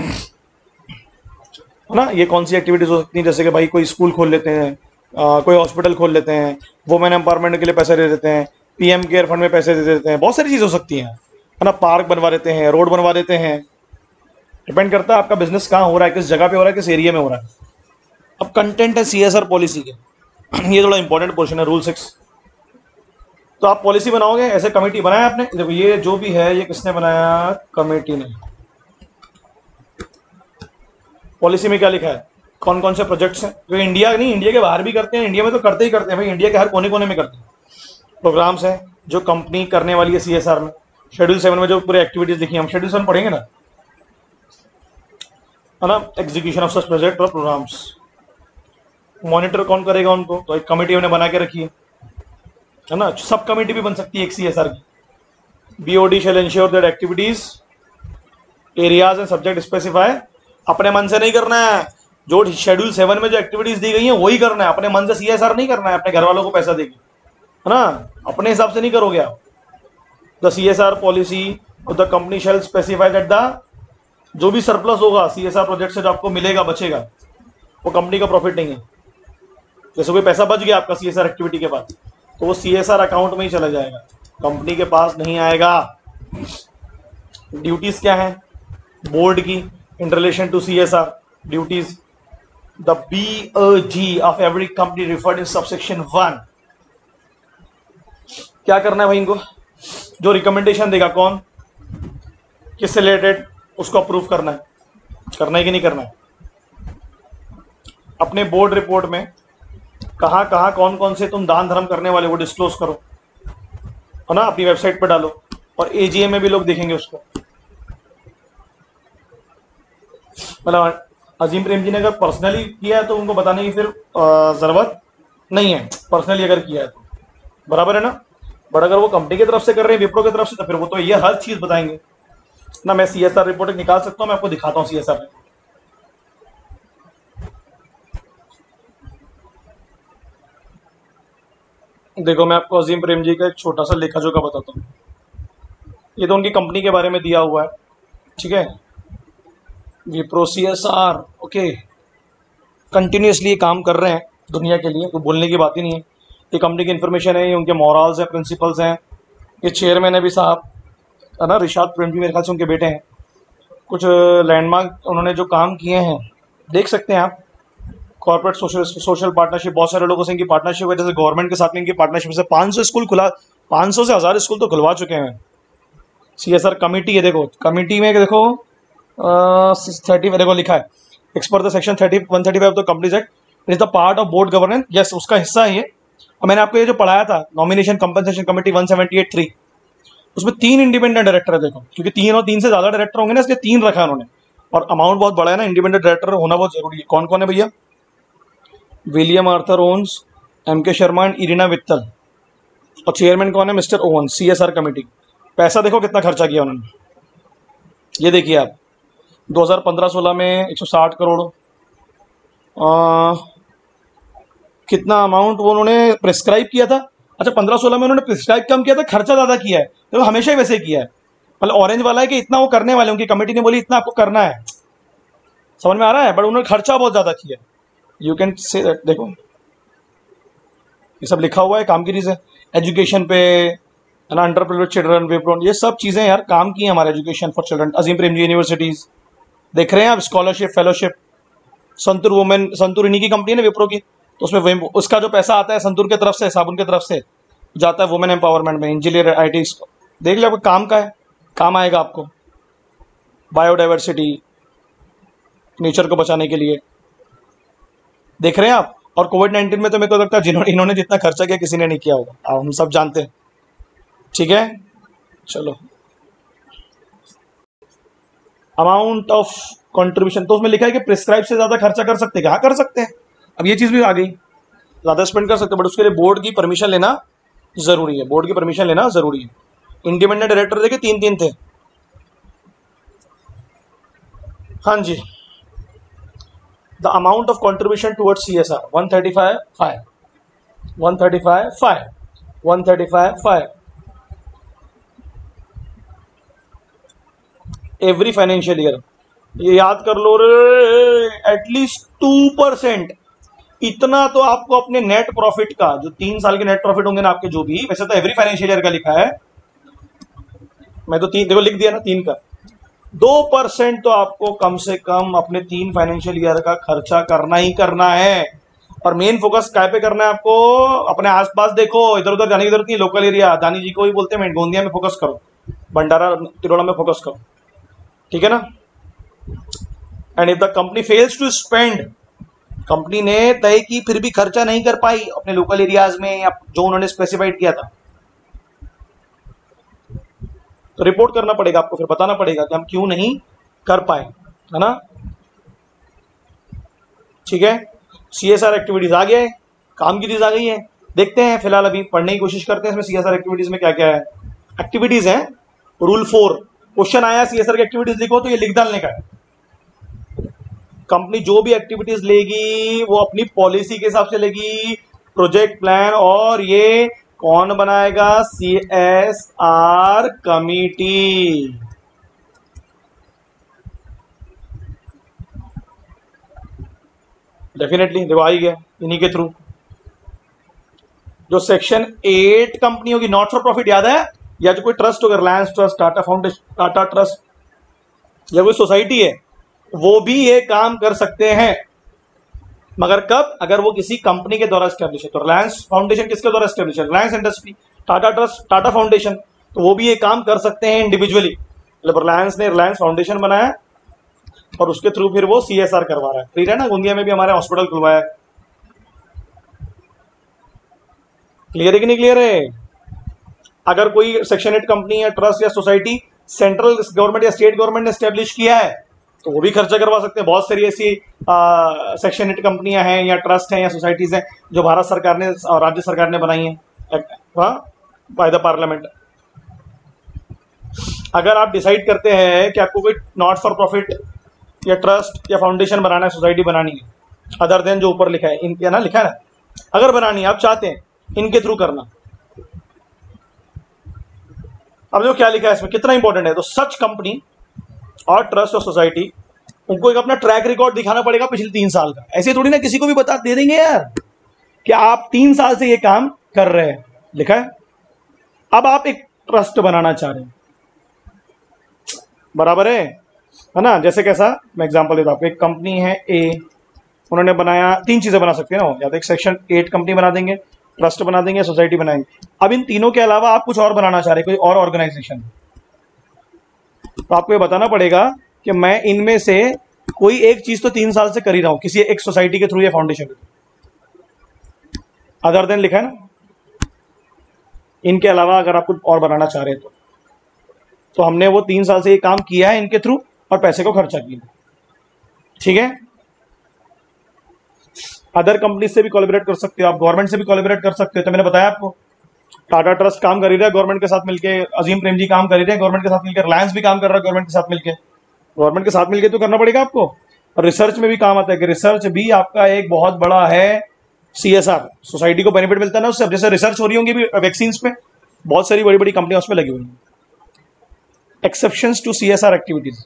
है ना। ये कौन सी एक्टिविटीज हो सकती हैं, जैसे कि भाई कोई स्कूल खोल लेते हैं, आ, कोई हॉस्पिटल खोल लेते हैं, वुमेन एम्पावरमेंट के लिए पैसे दे देते हैं, पीएम केयर फंड में पैसे दे देते हैं, बहुत सारी चीज़ हो सकती हैं, है ना। पार्क बनवा देते हैं, रोड बनवा देते हैं, डिपेंड करता है आपका बिजनेस कहाँ हो रहा है, किस जगह पे हो रहा है, किस एरिया में हो रहा है। अब कंटेंट है सीएसआर पॉलिसी के, ये थोड़ा इंपॉर्टेंट पोर्शन है, रूल सिक्स। तो आप पॉलिसी बनाओगे, ऐसे कमेटी बनाया आपने, देखो ये जो भी है ये किसने बनाया, कमेटी ने। पॉलिसी में क्या लिखा है, कौन कौन से प्रोजेक्ट्स हैं, जो इंडिया नहीं, इंडिया के बाहर भी करते हैं, इंडिया में तो करते ही करते हैं भाई, इंडिया के हर कोने कोने में करते हैं। प्रोग्राम्स हैं जो कंपनी करने वाली है सीएसआर में। शेड्यूल सेवन में जो पूरे एक्टिविटीज लिखी, हम शेड्यूल सेवन पढ़ेंगे ना, है ना। एग्जीक्यूशन ऑफ सच प्रोजेक्ट और प्रोग्राम्स, मॉनिटर कौन करेगा उनको, तो एक कमेटी उन्हें बना के रखी है, है ना। सब कमेटी भी बन सकती है एक सीएसआर की। BOD shall ensure that activities areas and subject specify, अपने मन से नहीं करना है, जो शेड्यूल सेवन में जो एक्टिविटीज दी गई है वही करना है, अपने मन से सीएसआर नहीं करना है, अपने घर वालों को पैसा देगी, है ना, अपने हिसाब से नहीं करोगे आप। The CSR policy of the company shall specify that the, जो भी सरप्लस होगा सीएसआर प्रोजेक्ट से जो आपको मिलेगा, बचेगा, वो कंपनी का प्रॉफिट नहीं है। जैसे कोई पैसा बच गया आपका सीएसआर एक्टिविटी के बाद, तो वो सीएसआर अकाउंट में ही चला जाएगा, कंपनी के पास नहीं आएगा। ड्यूटीज क्या है बोर्ड की in relation to CSR duties, the BOG of every company referred in subsection one. क्या करना है भाई इनको, जो रिकमेंडेशन देगा कौन, किससे रिलेटेड, उसको अप्रूव करना है, करना है कि नहीं करना है। अपने बोर्ड रिपोर्ट में कहाँ कहाँ कौन कौन से तुम दान धर्म करने वाले वो डिस्क्लोज करो, है ना, अपनी वेबसाइट पे डालो, और एजीए में भी लोग देखेंगे उसको। मतलब अजीम प्रेम जी ने अगर पर्सनली किया है तो उनको बताने की फिर जरूरत नहीं है, पर्सनली अगर किया है तो, बराबर है ना। बट अगर वो कंपनी की तरफ से कर रहे हैं, विप्रो की तरफ से, तो फिर वो तो ये हर चीज बताएंगे ना। मैं सीएसआर रिपोर्ट निकाल सकता हूँ, मैं आपको दिखाता हूँ सीएसआर। देखो मैं आपको अजीम प्रेम जी का एक छोटा सा लेखा जोखा बताता हूँ। ये तो उनकी कंपनी के बारे में दिया हुआ है, ठीक है। विप्रो सीएसआर, ओके, कंटिन्यूसली काम कर रहे हैं दुनिया के लिए, तो बोलने की बात ही नहीं है। ये कंपनी की इन्फॉर्मेशन है, ये उनके मॉरल्स हैं, प्रिंसिपल्स हैं। ये चेयरमैन है भी साहब, है ना, रिशाद प्रेम जी, मेरे ख्याल से उनके बेटे हैं। कुछ लैंडमार्क उन्होंने जो काम किए हैं देख सकते हैं आप। कॉर्पोरेट सोशल सोशल पार्टनरशिप, बहुत सारे लोगों से इनकी पार्टनरशिप है, जैसे गवर्नमेंट के साथ में इनकी पार्टनरशिप से पाँच सौ स्कूल खुला, पाँच सौ से हज़ार स्कूल तो खुलवा चुके हैं। सीएसआर कमेटी है, देखो कमेटी में देखो थर्टी देखो लिखा है, as per the section thirty one thirty five of the companies act, it is the part of board governance, yes उसका हिस्सा है ये। और मैंने आपको ये जो पढ़ाया था nomination compensation committee one seventy eight three, उसमें तीन इंडिपेंडेंट डायरेक्टर है, देखो क्योंकि तीन और तीन से ज्यादा डायरेक्टर होंगे ना, इसलिए तीन रखा है उन्होंने, और अमाउंट बहुत बड़ा है ना, इंडिपेंडेंट डायरेक्टर होना बहुत जरूरी है। कौन कौन है भैया, विलियम आर्थर ओन्स, एम के शर्मा एंड इरिना वित्तल, और चेयरमैन कौन है, मिस्टर ओवन। सीएसआर कमेटी, पैसा देखो कितना खर्चा किया उन्होंने, ये देखिए आप, दो हज़ार पंद्रह सोलह में एक सौ साठ करोड़, आ, कितना अमाउंट वो उन्होंने प्रिस्क्राइब किया था। अच्छा पंद्रह सोलह में उन्होंने प्रिस्क्राइब कम किया था, खर्चा ज़्यादा किया है, तो हमेशा ही वैसे किया है। मतलब ऑरेंज वाला है कि इतना वो करने वाले, उनकी कमेटी ने बोली इतना आपको करना है, समझ में आ रहा है, बट उन्होंने खर्चा बहुत ज़्यादा किया। यू कैन से दैट, देखो ये सब लिखा हुआ है, काम की चीज़ है, एजुकेशन पे, है ना, अंडर प्रिविलेज्ड चिल्ड्रन, विप्रो, ये सब चीज़ें यार काम की है हमारे education for children. Azim Premji universities देख रहे हैं आप, scholarship, fellowship, Santoor women, Santoor इन्हीं की कंपनी है ना विप्रो की, तो उसमें उसका जो पैसा आता है संतूर की तरफ से, साबुन की तरफ से जाता है वुमेन एम्पावरमेंट में, इंजीनियर आई टी, देख लिया, आपको काम का है, काम आएगा आपको। बायोडाइवर्सिटी, नेचर को बचाने के लिए, देख रहे हैं आप। और कोविड नाइन्टीन में तो मेरे को लगता है जिन्होंने इन्होंने जितना खर्चा किया किसी ने नहीं किया होगा, आप हम सब जानते हैं, ठीक है। चलो अमाउंट ऑफ कंट्रीब्यूशन, तो उसमें लिखा है कि प्रिस्क्राइब से ज्यादा खर्चा कर सकते हैं, हाँ कर सकते हैं। अब ये चीज भी आ गई, ज्यादा स्पेंड कर सकते हैं, बट उसके लिए बोर्ड की परमिशन लेना जरूरी है, बोर्ड की परमिशन लेना जरूरी है। इंडिपेंडेंट डायरेक्टर देखे तीन तीन थे। हाँ जी, the amount of contribution towards C S R one thirty five five, one thirty five five, one thirty five five every financial year. ये याद कर लो रे, एटलीस्ट टू परसेंट। इतना तो आपको अपने नेट प्रॉफिट का, जो तीन साल के नेट प्रॉफिट होंगे ना आपके, जो भी, वैसे तो एवरी फाइनेंशियल ईयर का लिखा है, मैं तो तीन देखो लिख दिया ना, तीन का। दो परसेंट तो आपको कम से कम अपने तीन फाइनेंशियल ईयर का खर्चा करना ही करना है। और मेन फोकस काय पे करना है आपको? अपने आसपास देखो, इधर उधर जाने की जरूरत नहीं। लोकल एरिया, दानी जी को भी बोलते हैं गोंदिया में फोकस करो, भंडारा तिरोड़ा में फोकस करो, ठीक है ना। And if the company fails to spend, company ने तय की फिर भी खर्चा नहीं कर पाई अपने लोकल एरियाज में या जो उन्होंने स्पेसिफाइड किया था, तो रिपोर्ट करना पड़ेगा आपको, फिर बताना पड़ेगा कि हम क्यों नहीं कर पाए, है ना। ठीक है, सीएसआर एक्टिविटीज आ गया है, काम की चीज आ गई है। देखते हैं, फिलहाल अभी पढ़ने की कोशिश करते हैं इसमें सीएसआर एक्टिविटीज में क्या क्या है। एक्टिविटीज है रूल फोर, क्वेश्चन आया सीएसआर की एक्टिविटीज लिखो, तो ये लिख डालने का है। कंपनी जो भी एक्टिविटीज लेगी वो अपनी पॉलिसी के हिसाब से लेगी, प्रोजेक्ट प्लान, और ये कौन बनाएगा? CSR committee. डेफिनेटली देखो आ ही गया इन्हीं के थ्रू। जो सेक्शन एट कंपनी होगी नॉट फॉर प्रॉफिट, याद है, या जो कोई ट्रस्ट होगा, Reliance trust, Tata foundation, Tata trust, या कोई सोसाइटी है, वो भी ये काम कर सकते हैं, मगर कब? अगर वो किसी कंपनी के द्वारा स्टैब्लिश है। तो रिलायंस फाउंडेशन किसके द्वारा स्टैब्लिश है? Reliance industry. Tata trust, Tata foundation, तो वो भी ये काम कर सकते हैं इंडिविजुअली। मतलब रिलायंस ने रिलायंस फाउंडेशन बनाया और उसके थ्रू फिर वो सीएसआर करवा रहा है। ठीक है ना, गोंदिया में भी हमारे हॉस्पिटल खुलवाया है। क्लियर है कि नहीं क्लियर है? अगर कोई सेक्शन एट कंपनी या ट्रस्ट या सोसाइटी सेंट्रल गवर्नमेंट या स्टेट गवर्नमेंट ने स्टैब्लिश किया है, तो वो भी खर्चा करवा सकते हैं। बहुत सारी ऐसी सेक्शन एट कंपनियां हैं या ट्रस्ट हैं या सोसाइटीज हैं जो भारत सरकार ने और राज्य सरकार ने बनाई हैं बाय द पार्लियामेंट। अगर आप डिसाइड करते हैं कि आपको कोई नॉट फॉर प्रॉफिट या ट्रस्ट या फाउंडेशन बनाना है, सोसाइटी बनानी है, अदर देन जो ऊपर लिखा है इनके ना, लिखा है ना, अगर बनानी है, आप चाहते हैं इनके थ्रू करना। अब जो क्या लिखा है इसमें कितना इंपॉर्टेंट है, तो सच कंपनी और ट्रस्ट और सोसाइटी, उनको एक अपना ट्रैक रिकॉर्ड दिखाना पड़ेगा पिछले तीन साल का। ऐसे थोड़ी ना किसी को भी बता दे देंगे यार कि आप तीन साल से ये काम कर रहे हैं, लिखा है। अब आप एक ट्रस्ट बनाना चाह रहे हैं, बराबर है है ना। जैसे कैसा, मैं एग्जांपल देता हूं आपको। एक कंपनी है ए, उन्होंने बनाया, तीन चीजें बना सकते हैं ना, या तो एक सेक्शन एट कंपनी बना देंगे, ट्रस्ट बना देंगे, सोसाइटी बनाएंगे। अब इन तीनों के अलावा आप कुछ और बनाना चाह रहे हैं, कोई और ऑर्गेनाइजेशन, तो आपको ये बताना पड़ेगा कि मैं इनमें से कोई एक चीज तो तीन साल से कर ही रहा हूं, किसी एक सोसाइटी के थ्रू या फाउंडेशन के थ्रू, अदर देन लिखा है ना। इनके अलावा अगर आप कुछ और बनाना चाह रहे हैं तो तो हमने वो तीन साल से ये काम किया है इनके थ्रू और पैसे को खर्चा किया, ठीक है। अदर कंपनी से भी कोलैबोरेट कर सकते हो आप, गवर्नमेंट से भी कोलैबोरेट कर सकते हो। तो मैंने बताया आपको, टाटा ट्रस्ट काम कर ही रहा है गवर्नमेंट के साथ मिलकर, अजीम प्रेम जी काम कर ही रहे हैं गवर्नमेंट के साथ मिलकर, रिलायंस भी काम कर रहा है गवर्नमेंट के साथ मिलकर। गवर्नमेंट के साथ मिलकर तो करना पड़ेगा आपको। और रिसर्च में भी काम आता है कि रिसर्च भी आपका एक बहुत बड़ा है सीएसआर, सोसाइटी को बेनिफिट मिलता है ना उससे। जैसे रिसर्च हो रही होंगी भी वैक्सीन पे, बहुत सारी बड़ी बड़ी कंपनियां उसमें लगी हुई हैं। एक्सेप्शंस टू सीएसआर एक्टिविटीज,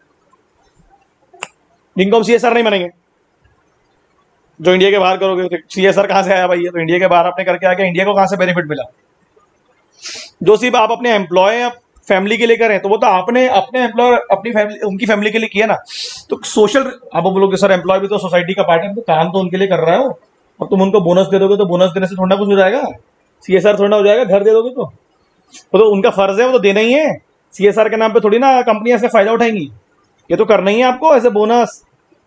जिनको हम सीएसआर नहीं मानेंगे, जो इंडिया के बाहर करोगे। सीएसआर कहां से आया भाई? ये तो इंडिया के बाहर आपने करके आ गया, इंडिया को कहां से बेनिफिट मिला? जो सिर्फ आप अपने एम्प्लॉय फैमिली के लिए करें, तो वो तो आपने अपने एम्प्लॉय अपनी फैमिली, उनकी फैमिली के लिए किया ना। तो सोशल, आप बोलोगे सर एम्प्लॉय भी तो सोसाइटी का पार्ट है, तो काम तो उनके लिए कर रहा है। और तुम उनको बोनस दे दोगे तो बोनस देने से थोड़ा कुछ हो जाएगा? सीएसआर थोड़ा हो जाएगा? घर दे दोगे तो वो तो उनका फर्ज है, वो तो देना ही है। सीएसआर के नाम पे थोड़ी ना कंपनियां से फायदा उठाएंगी, ये तो करना ही है आपको एज ए बोनस।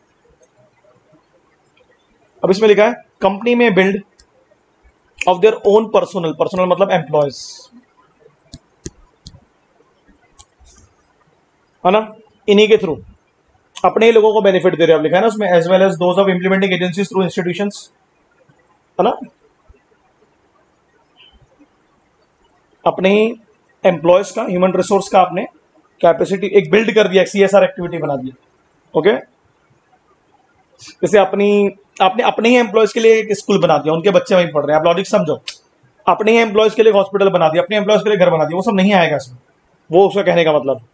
अब इसमें लिखा है कंपनी में build of their own personal, personal मतलब एम्प्लॉयज, है ना, इन्हीं के थ्रू अपने ही लोगों को बेनिफिट दे रहे हो, आप लिखा है ना उसमें, as well as those of implementing agencies through institutions, है ना। अपने ही एम्प्लॉयज का, ह्यूमन रिसोर्स का आपने कैपेसिटी एक बिल्ड कर दिया, सीएसआर एक्टिविटी बना दी। ओके, जैसे अपनी आपने अपने ही एम्प्लॉयज के लिए एक स्कूल बना दिया, उनके बच्चे वहीं पढ़ रहे हैं, आप लॉजिक समझो। अपने ही एम्प्लॉयज के लिए हॉस्पिटल बना दिया, अपने एम्प्लॉयज के लिए घर बना दिया, वो सब नहीं आएगा इसमें, वो उसका कहने का मतलब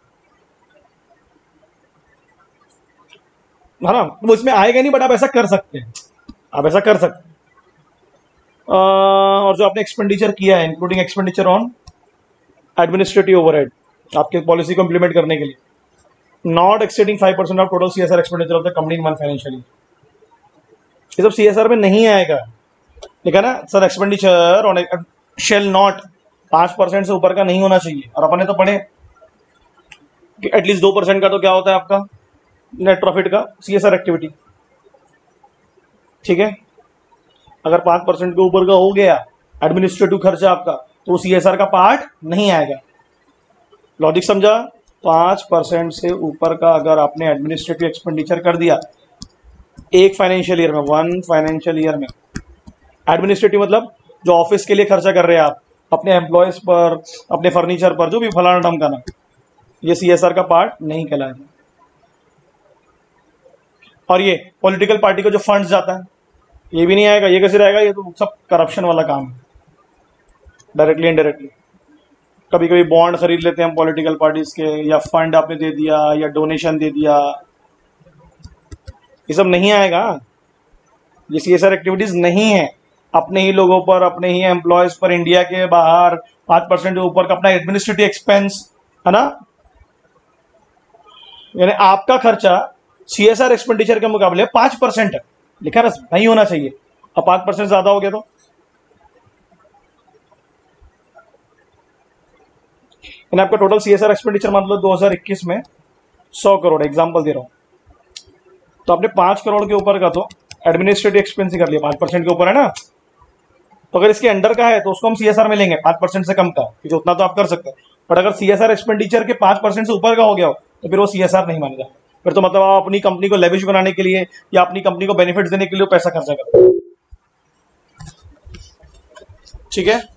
है ना, वो इसमें आएगा नहीं, बट आप ऐसा कर सकते हैं, आप ऐसा कर सकते हैं। अ, और जो आपने एक्सपेंडिचर किया है, including expenditure on administrative overhead, आपके पॉलिसी को इंप्लीमेंट करने के लिए, not exceeding five percent of total CSR expenditure of the company in one financial year, ये सब सीएसआर में नहीं आएगा। देखा ना sir, expenditure on shall not पांच परसेंट से ऊपर का नहीं होना चाहिए, और अपन ने तो पढ़े कि एटलीस्ट दो परसेंट का तो क्या होता है आपका नेट प्रॉफिट का सीएसआर एक्टिविटी। ठीक है, अगर पांच परसेंट के ऊपर का हो गया एडमिनिस्ट्रेटिव खर्चा आपका, तो सीएसआर का पार्ट नहीं आएगा। लॉजिक समझा? पांच परसेंट से ऊपर का अगर आपने एडमिनिस्ट्रेटिव एक्सपेंडिचर कर दिया एक फाइनेंशियल ईयर में, वन फाइनेंशियल ईयर में, एडमिनिस्ट्रेटिव मतलब जो ऑफिस के लिए खर्चा कर रहे हैं आप, अपने एम्प्लॉयज पर, अपने फर्नीचर पर, जो भी फलाना ढंग का ना, ये सीएसआर का पार्ट नहीं कहलाएगा। और ये पॉलिटिकल पार्टी को जो फंड्स जाता है, ये भी नहीं आएगा। ये कैसे रहेगा? ये तो सब करप्शन वाला काम है, डायरेक्टली इनडायरेक्टली। कभी कभी बॉन्ड खरीद लेते हैं हम पॉलिटिकल पार्टीज के, या फंड आपने दे दिया, या डोनेशन दे दिया, ये सब नहीं आएगा। ये सीएसआर एक्टिविटीज नहीं है। अपने ही लोगों पर, अपने ही एम्प्लॉयज पर, इंडिया के बाहर पांच परसेंट के ऊपर का अपना एडमिनिस्ट्रेटिव एक्सपेंस है ना, यानी आपका खर्चा सीएसआर एक्सपेंडिचर के मुकाबले पांच परसेंट है, लिखा ना, नहीं होना चाहिए। अब पांच परसेंट ज्यादा हो गया तो यानी आपका टोटल सीएसआर एक्सपेंडिचर मान लो दो हज़ार इक्कीस में सौ करोड़, एग्जांपल दे रहा हूं, तो आपने पांच करोड़ के ऊपर का तो एडमिनिस्ट्रेटिव एक्सपेंस ही कर लिया, पांच परसेंट के ऊपर है ना। तो अगर इसके अंडर का है तो उसको हम सीएसआर में लेंगे, पांच परसेंट से कम का, क्योंकि उतना तो आप कर सकते हैं। बट अगर सीएसआर एक्सपेंडिचर के पांच परसेंट से ऊपर का हो गया हो तो फिर वो सीएसआर नहीं मानेगा। फिर तो मतलब आप अपनी कंपनी को लेविश बनाने के लिए या अपनी कंपनी को बेनिफिट देने के लिए पैसा खर्चा करते हैं। ठीक है,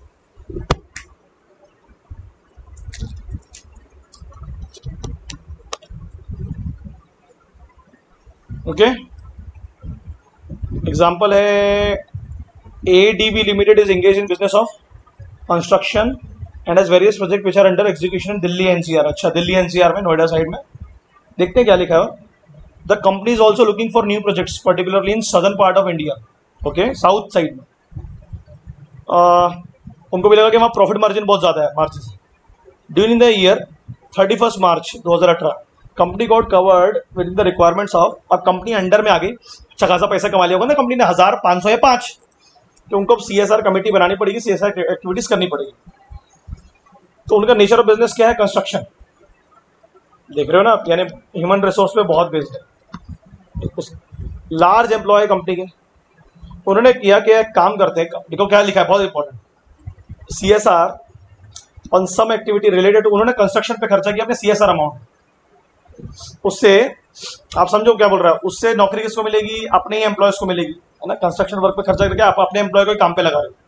ओके। एग्जाम्पल है ADB limited is engage in business of construction and has various project which are under execution in Delhi NCR. अच्छा, दिल्ली एनसीआर में, नोएडा साइड में। देखते हैं क्या लिखा है। The company is also looking for new projects particularly in southern part of India. Okay, south side में। uh, उनको भी लगा कि वहाँ प्रॉफिट मार्जिन बहुत ज्यादा है मार्जिन से। During the year thirty first March दो हजार अठारह company got covered with in the requirements of, अब कंपनी अंडर में आ गई, अच्छा खासा पैसा कमा लिया होगा ना कंपनी ने, हजार, पाँच सौ या पाँच, तो उनको सीएसआर कमेटी बनानी पड़ेगी, सीएसआर एक्टिविटीज करनी पड़ेगी। तो उनका नेचर ऑफ बिजनेस क्या है? कंस्ट्रक्शन। देख रहे हो ना, यानी ह्यूमन रिसोर्स पे बहुत बेस्ड है। लार्ज एम्प्लॉय कंपनी के उन्होंने किया कि एक काम करते हैं, देखो क्या लिखा है, बहुत important, CSR on some activity related to, उन्होंने कंस्ट्रक्शन पे खर्चा किया अपने सीएसआर अमाउंट। उससे आप समझो क्या बोल रहा है, उससे नौकरी किसको मिलेगी? अपने ही एम्प्लॉयज को मिलेगी, है ना। कंस्ट्रक्शन वर्क पे खर्चा करके आप अपने एम्प्लॉय को काम पे लगा रहे हो,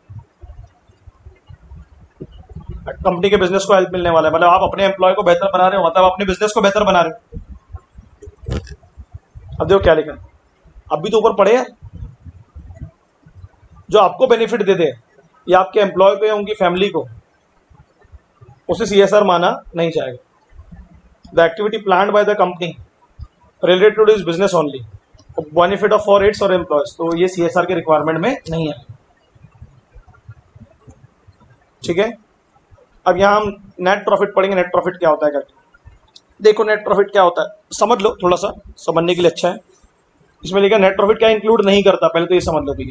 कंपनी के बिजनेस को हेल्प मिलने वाला है, मतलब आप अपने एम्प्लॉय को बेहतर बना रहे हो, मतलब अपने बिजनेस को बेहतर बना रहे हो। अब देखो क्या लिखा, अब भी तो ऊपर पढ़े हैं, जो आपको बेनिफिट दे दे या आपके एम्प्लॉय को या उनकी फैमिली को, उसे सीएसआर माना नहीं जाएगा। The activity planned by the company related to this business only, benefit of for its और एम्प्लॉयज, तो ये सीएसआर के रिक्वायरमेंट में नहीं है। ठीक है, अब यहां हम नेट प्रॉफिट पढ़ेंगे, नेट प्रॉफिट क्या होता है करके। देखो नेट प्रॉफिट क्या होता है, समझ लो, थोड़ा सा समझने के लिए अच्छा है। इसमें लिखा नेट प्रॉफिट क्या इंक्लूड नहीं करता, पहले तो ये समझ लो।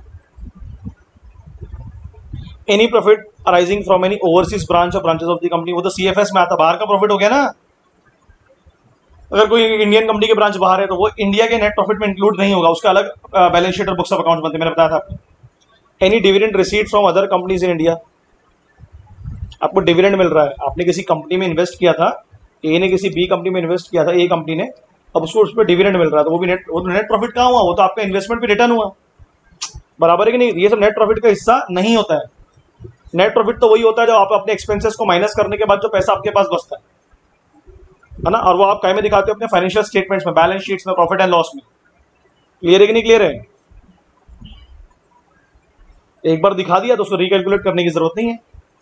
Any profit arising from any overseas branch और ब्रांचेस ऑफ द कंपनी, वो तो सीएफएस में आता, बाहर का प्रॉफिट हो गया ना। अगर कोई इंडियन कंपनी के ब्रांच बाहर है तो वो इंडिया के नेट प्रॉफिट में इंक्लूड नहीं होगा, उसका अलग बैलेंस शीट और बुक्स ऑफ अकाउंट बनते हैं, मैंने बताया था आपको। Any dividend receipt from other companies in India, आपको डिविडेंड मिल रहा है, आपने किसी कंपनी में इन्वेस्ट किया था, ए ने किसी बी कंपनी में इन्वेस्ट किया था, ए कंपनी ने, अब उसको उस पर डिविडेंड मिल रहा है, तो वो भी नेट, वो तो नेट प्रॉफिट कहाँ हुआ? वो तो आपका इन्वेस्टमेंट पे रिटर्न हुआ, बराबर है कि नहीं? ये सब नेट प्रॉफिट का हिस्सा नहीं होता है। नेट प्रॉफिट तो वही होता है जब आप अपने एक्सपेंसेस को माइनस करने के बाद जो पैसा आपके पास बचता है है ना, और वो आप काय में दिखाते हो अपने फाइनेंशियल स्टेटमेंट्स में, बैलेंस शीट्स में, प्रॉफिट एंड लॉस में। क्लियर है कि नहीं क्लियर है? एक बार दिखा दिया तो उसको रिकैलकुलेट करने की जरूरत नहीं है।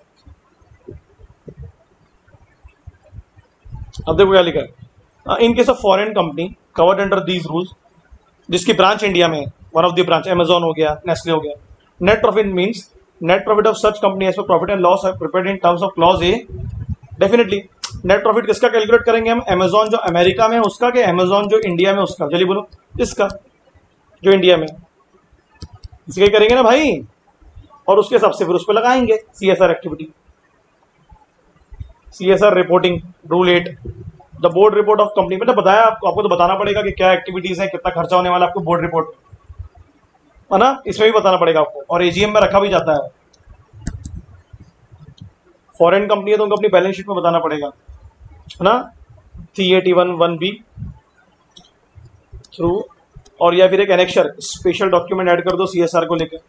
अब देखो क्या लिखा है, in case of foreign company covered under these rules, जिसकी ब्रांच इंडिया में है, one of the branch Amazon हो गया, नेस्ले हो गया, net profit means net profit of such company as per profit and loss prepared in terms of clause A. Definitely net profit किसका calculate करेंगे हम, Amazon जो अमेरिका में है उसका, कि अमेजॉन जो इंडिया में उसका? चलिए बोलो, इसका जो इंडिया में, इसका ही करेंगे ना भाई, और उसके हिसाब से फिर उस पर लगाएंगे C S R activity, C S R reporting rule at, the board report of company. मैंने बताया आपको, आपको तो बताना पड़ेगा कि क्या एक्टिविटीज है, कितना खर्चा होने वाला आपको बोर्ड रिपोर्ट, है ना, इसमें भी बताना पड़ेगा आपको, और एजीएम में रखा भी जाता है। फॉरेन कंपनी है तो उनको अपनी बैलेंस शीट में बताना पड़ेगा, है ना, three eighty one one B through, और या फिर एक एनेक्शर स्पेशल डॉक्यूमेंट ऐड कर दो सीएसआर को लेकर।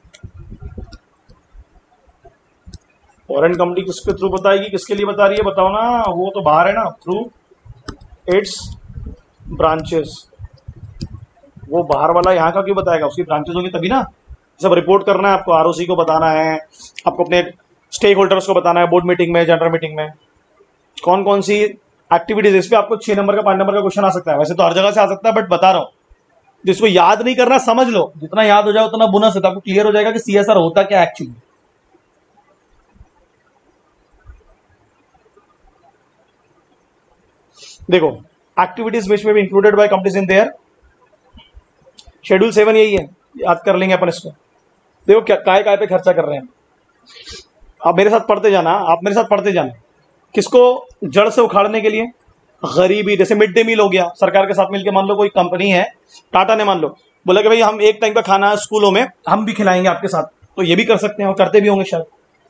फॉरेन कंपनी किसके थ्रू बताएगी, किसके लिए बता रही है बताओ ना, वो तो बाहर है ना, थ्रू इट्स ब्रांचेस। वो बाहर वाला यहाँ का क्यों बताएगा, उसकी ब्रांचेस होगी तभी ना। सब रिपोर्ट करना है आपको, आरओसी को बताना है, आपको अपने स्टेक होल्डर्स को बताना है, बोर्ड मीटिंग में, जनरल मीटिंग में, कौन कौन सी एक्टिविटीज। इस पे आपको छह नंबर का, पांच नंबर का क्वेश्चन आ सकता है, वैसे तो हर जगह से आ सकता है, बट बता रहा हूँ, जिसको याद नहीं करना समझ लो, जितना याद हो जाए उतना बोनस है, तो आपको क्लियर हो जाएगा कि सीएसआर होता क्या एक्चुअली। देखो, एक्टिविटीज विच में भी included by companies in their schedule seven, यही है, याद कर लेंगे अपन इसको। देखो क्या काय काय पे खर्चा कर रहे हैं, आप मेरे साथ पढ़ते जाना, आप मेरे साथ पढ़ते जाना। किसको जड़ से उखाड़ने के लिए, गरीबी, जैसे मिड डे मील हो गया, सरकार के साथ मिलकर, मान लो कोई कंपनी है, टाटा ने मान लो बोला कि भाई हम एक टाइम का खाना स्कूलों में हम भी खिलाएंगे आपके साथ, तो ये भी कर सकते हैं और करते भी होंगे शायद।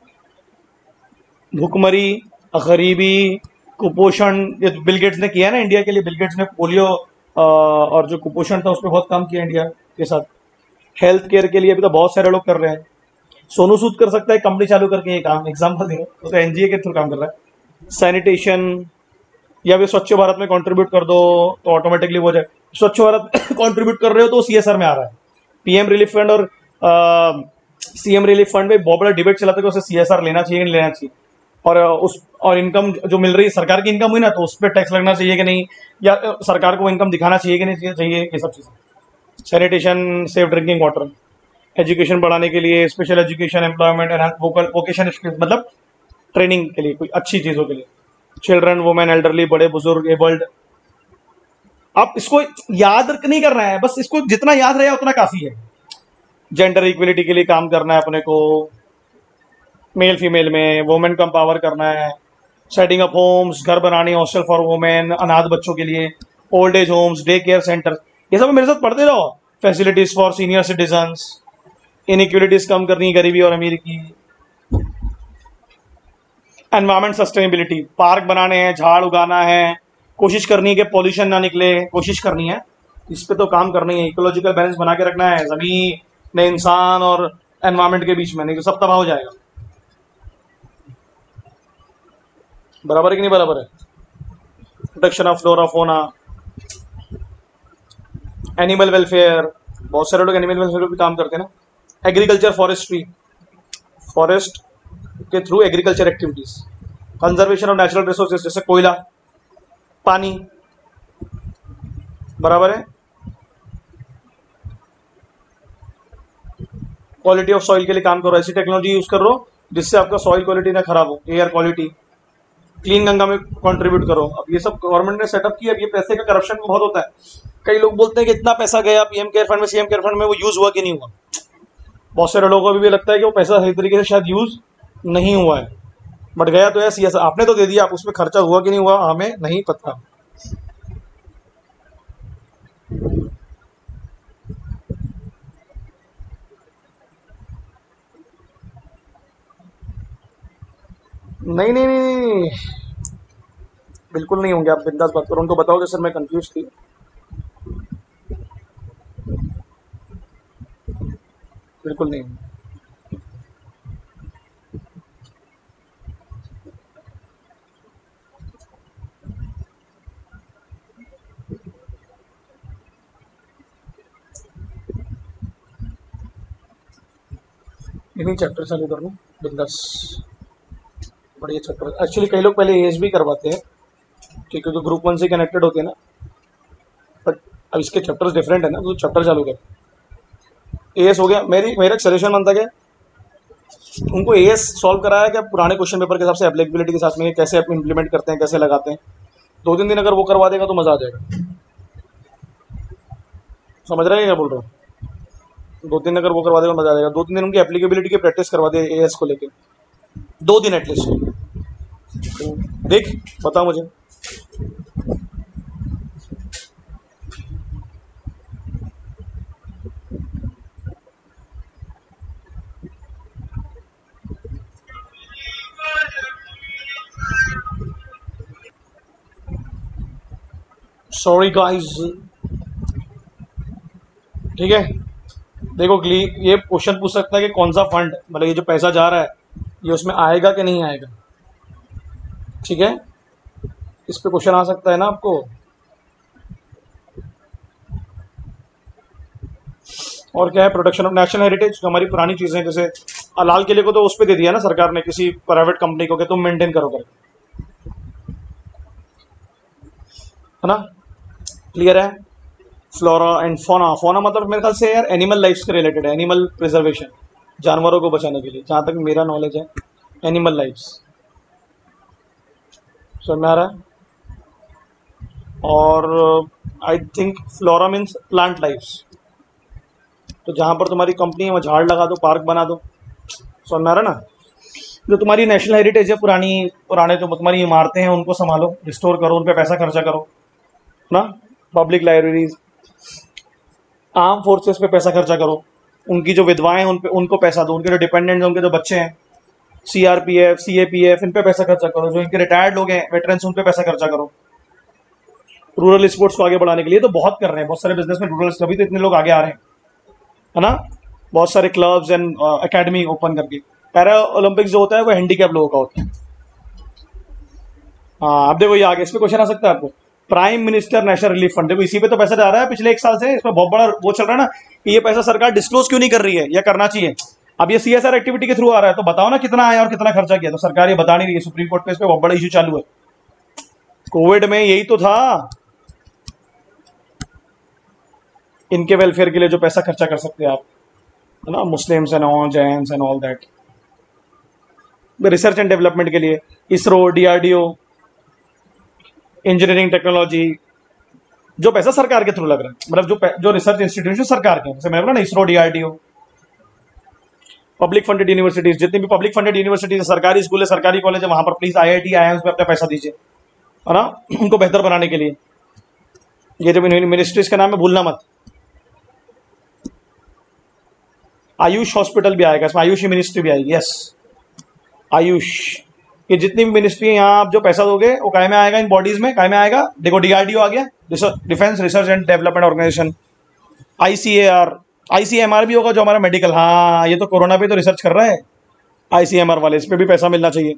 भूखमरी, गरीबी, कुपोषण, ये बिल गेट्स ने किया है ना इंडिया के लिए, बिल गेट्स ने पोलियो और जो कुपोषण था उस पर बहुत काम किया इंडिया के साथ। हेल्थ केयर के लिए भी तो बहुत सारे लोग कर रहे हैं। सोनू सूद कर सकता है कंपनी चालू करके ये काम, एग्जाम्पल दे, तो एनजीए के थ्रू काम कर रहा है। सैनिटेशन, या फिर स्वच्छ भारत में कंट्रीब्यूट कर दो तो ऑटोमेटिकली हो जाए। स्वच्छ भारत कंट्रीब्यूट कर रहे हो तो सीएसआर में आ रहा है। पीएम रिलीफ फंड और सीएम रिलीफ फंड में बहुत बड़ा डिबेट चला था कि उसे सीएसआर लेना चाहिए नहीं लेना चाहिए, और उस और इनकम जो मिल रही है, सरकार की इनकम हुई ना, तो उस पर टैक्स लगना चाहिए कि नहीं, या सरकार को इनकम दिखाना चाहिए कि नहीं चाहिए, ये सब चीज़ें। Sanitation, safe drinking water, education बढ़ाने के लिए, special education, employment, vocal vocation skills, मतलब ट्रेनिंग के लिए, कोई अच्छी चीज़ों के लिए। चिल्ड्रन, वुमेन, एल्डरली, बड़े बुजुर्ग, एबल्ड। आप इसको याद नहीं करना है, बस इसको जितना याद रहे उतना काफी है। जेंडर इक्वलिटी के लिए काम करना है अपने को, मेल फीमेल में, वुमेन का पावर करना है, सेटिंग अप होम्स, घर बनाने, हॉस्टल फॉर वुमेन, अनाथ बच्चों के लिए, old age homes, day care centre, ये सब मेरे साथ पढ़ते रहो। Facilities for senior citizens, inequalities कम करनी, गरीबी और अमीर की। एनवायरमेंट सस्टेनेबिलिटी, पार्क बनाने हैं, झाड़ उगाना है, कोशिश करनी है कि पॉल्यूशन ना निकले, कोशिश करनी है, इस पे तो काम करना ही है। इकोलॉजिकल बैलेंस बना के रखना है जमीन में, इंसान और एनवायरमेंट के बीच में, नहीं तो सब तबाह हो जाएगा। बराबर है कि नहीं बराबर है? Protection of flora fauna, animal welfare, बहुत सारे लोग एनिमल वेलफेयर पे भी काम करते हैं ना। एग्रीकल्चर, फॉरेस्ट्री, फॉरेस्ट के through agriculture activities, conservation of natural resources, जैसे कोयला, पानी, बराबर है। क्वालिटी ऑफ सॉइल के लिए काम करो, ऐसी टेक्नोलॉजी यूज कर लो जिससे आपका सॉइल क्वालिटी ना खराब हो, एयर क्वालिटी। क्लीन गंगा में कंट्रीब्यूट करो। अब ये सब गवर्नमेंट ने सेटअप किया, अब ये पैसे का करप्शन बहुत होता है। कई लोग बोलते हैं कि इतना पैसा गया पीएम केयर फंड में, सीएम केयर फंड में, वो यूज हुआ कि नहीं हुआ। बहुत सारे लोगों को भी लगता है कि वो पैसा सही तरीके से शायद यूज नहीं हुआ है, बट गया तो है सीएसआर, आपने तो दे दिया, आप उसमें खर्चा हुआ कि नहीं हुआ हमें नहीं पता। नहीं नहीं नहीं नहीं, बिल्कुल नहीं होंगे, आप बिंदास बात करो, उनको बताओ कि सर मैं कंफ्यूज थी। बिल्कुल नहीं। इन्हीं चैप्टर चालू कर लूँ बिंदास। बढ़िया चैप्टर। एक्चुअली कई लोग पहले एएस भी करवाते हैं क्योंकि तो ग्रुप वन से कनेक्टेड होते हैं ना, बट अब इसके चैप्टर्स डिफरेंट है ना, तो चैप्टर चालू कर। एएस हो गया। मेरी मेरा एक सजेशन बनता है कि उनको एएस सॉल्व कराया क्या पुराने क्वेश्चन पेपर के हिसाब से एप्लीकेबिलिटी के साथ में कैसे इम्प्लीमेंट करते हैं, कैसे लगाते हैं। दो तीन दिन अगर वो करवा देगा तो मज़ा आ जाएगा। समझ रहे हैं क्या बोल रहा हूँ? दो दिन अगर वो करवा देगा मजा आ जाएगा। दो तीन दिन उनकी एप्लीकेबिलिटी की प्रैक्टिस करवा दे एएस को लेके, दो दिन एटलीस्ट। तो देख बता मुझे। सॉरी गाइस, ठीक है। देखो ये क्वेश्चन पूछ सकता है कि कौन सा फंड, मतलब ये जो पैसा जा रहा है ये उसमें आएगा कि नहीं आएगा, ठीक है। इस पे क्वेश्चन आ सकता है ना आपको। और क्या है, प्रोटेक्शन ऑफ नेशनल हेरिटेज, जो हमारी पुरानी चीजें, जैसे लाल किले को तो उस पे दे दिया ना सरकार ने किसी प्राइवेट कंपनी को कि तुम मेंटेन करो कर, है ना। क्लियर है। फ्लोरा एंड फोना, फोना मतलब मेरे ख्याल से यार एनिमल लाइफ से रिलेटेड है, एनिमल प्रिजर्वेशन, जानवरों को बचाने के लिए, जहाँ तक मेरा नॉलेज है एनिमल लाइफ। समझ में आ रहा है। और I think flora means plant life, तो जहाँ पर तुम्हारी कंपनी है वहाँ झाड़ लगा दो, पार्क बना दो। समझ में आ रहा है ना। जो तुम्हारी नेशनल हेरिटेज है, पुरानी पुराने जो तुम्हारी इमारतें हैं उनको संभालो, रिस्टोर करो, उन पर पैसा खर्चा करो ना। पब्लिक लाइब्रेरीज, आर्म फोर्सेस पे पैसा खर्चा करो, उनकी जो विधवाएं हैं उन पे उनको पैसा दो, उनके जो डिपेंडेंट्स हैं, उनके जो बच्चे हैं, सीआरपीएफ सीएपीएफ, इन पे पैसा खर्चा करो। जो इनके रिटायर्ड लोग हैं वेटरन्स, उन पे पैसा खर्चा करो। रूरल स्पोर्ट्स को आगे बढ़ाने के लिए तो बहुत कर रहे हैं, बहुत सारे बिजनेस में रूरल, तभी तो इतने लोग आगे आ रहे हैं, है ना। बहुत सारे क्लब्स एंड एकेडमी ओपन करके। पैरा ओलंपिक्स जो होता है वो हैंडीकैप लोगों का होता है। हाँ, अब देखो ये आगे इस पे क्वेश्चन आ सकता है आपको। Prime minister national relief fund, देखो इसी पे तो पैसा जा रहा है पिछले एक साल से। इसमें बहुत बड़ा वो चल रहा है ना कि ये पैसा सरकार डिस्क्लोज क्यों नहीं कर रही है, या करना चाहिए। अब ये सीएसआर एक्टिविटी के थ्रू आ रहा है, तो बताओ ना कितना आया और कितना खर्चा किया। तो सरकार ये बता नहीं रही है, सुप्रीम कोर्ट पे इस पे बहुत बड़ा इशू चालू है। कोविड में यही तो था, इनके वेलफेयर के लिए जो पैसा खर्चा कर सकते हैं आप, है ना, Muslims and all, Jains and all that. Research and development के लिए इसरो, डीआरडीओ, इंजीनियरिंग टेक्नोलॉजी, जो पैसा सरकार के थ्रू लग रहा है, मतलब जो जो रिसर्च इंस्टीट्यूशन सरकार के, जैसे मैंने बोला ना ISRO, DRDO. Public funded universities, जितनी भी पब्लिक फंडेड यूनिवर्सिटीज, सरकारी स्कूल है, सरकारी कॉलेज है, वहां पर प्लीज आईआईटी आईआईएम्स में अपना पैसा दीजिए, है ना, उनको बेहतर बनाने के लिए। ये जो मिनिस्ट्रीज का नाम है भूलना मत। आयुष हॉस्पिटल भी आएगा इसमें, आयुष मिनिस्ट्री भी आएगी, यस आयुष। ये जितनी भी मिनिस्ट्री है यहाँ आप जो पैसा दोगे वो काय में आएगा, इन बॉडीज में काय में आएगा। देखो डीआरडीओ आ गया, defence research and development organisation. ICAR, ICMR भी होगा जो हमारा मेडिकल, हाँ ये तो कोरोना पे तो रिसर्च कर रहा है आईसीएमआर वाले, इस पे भी पैसा मिलना चाहिए,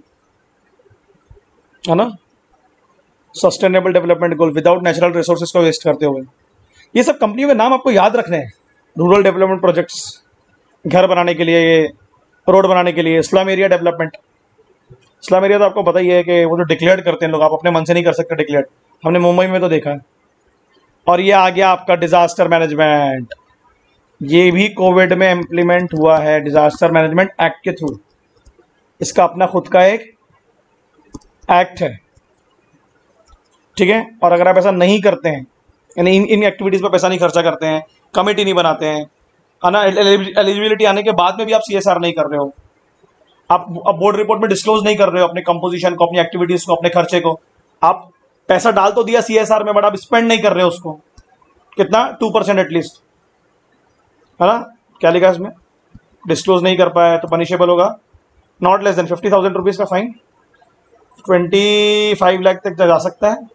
है ना। Sustainable development goal, without natural resources को वेस्ट करते हुए। ये सब कंपनियों के नाम आपको याद रखने हैं। रूरल डेवलपमेंट प्रोजेक्ट्स, घर बनाने के लिए, रोड बनाने के लिए, slum area development. Slum area तो आपको पता ही है कि वो जो डिक्लेयर करते हैं लोग, आप अपने मन से नहीं कर सकते डिक्लेयर, हमने मुंबई में तो देखा है। और ये आ गया आपका डिजास्टर मैनेजमेंट, ये भी कोविड में इम्प्लीमेंट हुआ है, डिजास्टर मैनेजमेंट एक्ट के थ्रू। इसका अपना खुद का एक एक्ट है, ठीक है। और अगर आप ऐसा नहीं करते हैं, यानी इन इन एक्टिविटीज पर पैसा नहीं खर्चा करते हैं, कमेटी नहीं बनाते हैं, है ना, एलिजिबिलिटी आने के बाद में भी आप सीएसआर नहीं कर रहे हो, आप अब बोर्ड रिपोर्ट में डिस्क्लोज नहीं कर रहे हो अपने कंपोजिशन को, अपनी एक्टिविटीज को, अपने खर्चे को, आप पैसा डाल तो दिया सीएसआर में बट आप स्पेंड नहीं कर रहे हो उसको, कितना, टू परसेंट एटलीस्ट, है ना। क्या लिखा इसमें, डिस्क्लोज नहीं कर पाया तो पनिशेबल होगा not less than fifty thousand rupees का फाइन, ट्वेंटी फाइव लाख तक जा सकता है,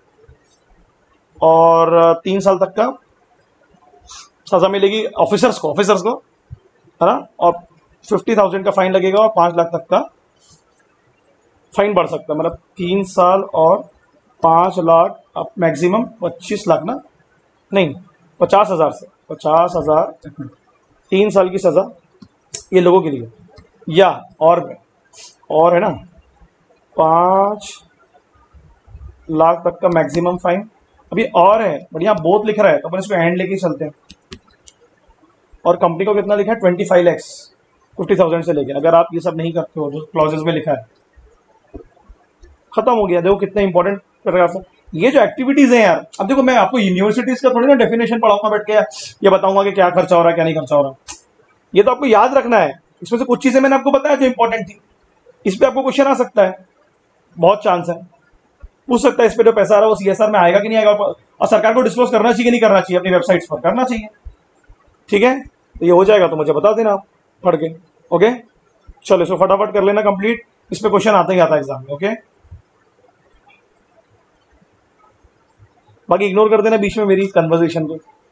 और तीन साल तक का सजा मिलेगी ऑफिसर्स को ऑफिसर्स को है ना, और फिफ्टी थाउजेंड का फाइन लगेगा और पाँच लाख तक का फाइन बढ़ सकता है। मतलब तीन साल और पाँच लाख, अब मैक्सिमम पच्चीस लाख ना, नहीं पचास हज़ार से पचास हज़ार तीन साल की सज़ा ये लोगों के लिए, या और और है ना, पाँच लाख तक का मैक्सिमम फाइन। अभी और है बट यहाँ बोथ लिख रहा है तो अपन इसको एंड लेके चलते हैं। और कंपनी को कितना लिखा है, twenty five lakhs fifty thousand से लेके। अगर आप ये सब नहीं करते हो जो क्लॉजेस में लिखा है, खत्म हो गया। देखो कितने इंपॉर्टेंट पैराग्राफ है ये जो एक्टिविटीज है यार। अब देखो मैं आपको यूनिवर्सिटीज का थोड़ी ना डेफिनेशन पढ़ाऊंगा बैठ के, ये बताऊंगा कि क्या खर्चा हो रहा है क्या नहीं खर्चा हो रहा, ये तो आपको याद रखना है। इसमें से कुछ चीजें मैंने आपको बताया जो इंपॉर्टेंट थी, इस पे आपको क्वेश्चन आ सकता है, बहुत चांस है पूछ सकता है इस पे जो पैसा आ रहा है वो सीएसआर में आएगा कि नहीं आएगा, और सरकार को डिस्क्लोज करना चाहिए कि नहीं करना चाहिए, अपनी वेबसाइट्स पर करना चाहिए। ठीक है, तो ये हो जाएगा तो मुझे बता देना आप पढ़ के। ओके चलो इसको फटाफट कर लेना कंप्लीट, इस पे क्वेश्चन आता ही आता है एग्जाम में। ओके बाकी इग्नोर कर देना बीच में मेरी कन्वर्सेशन को।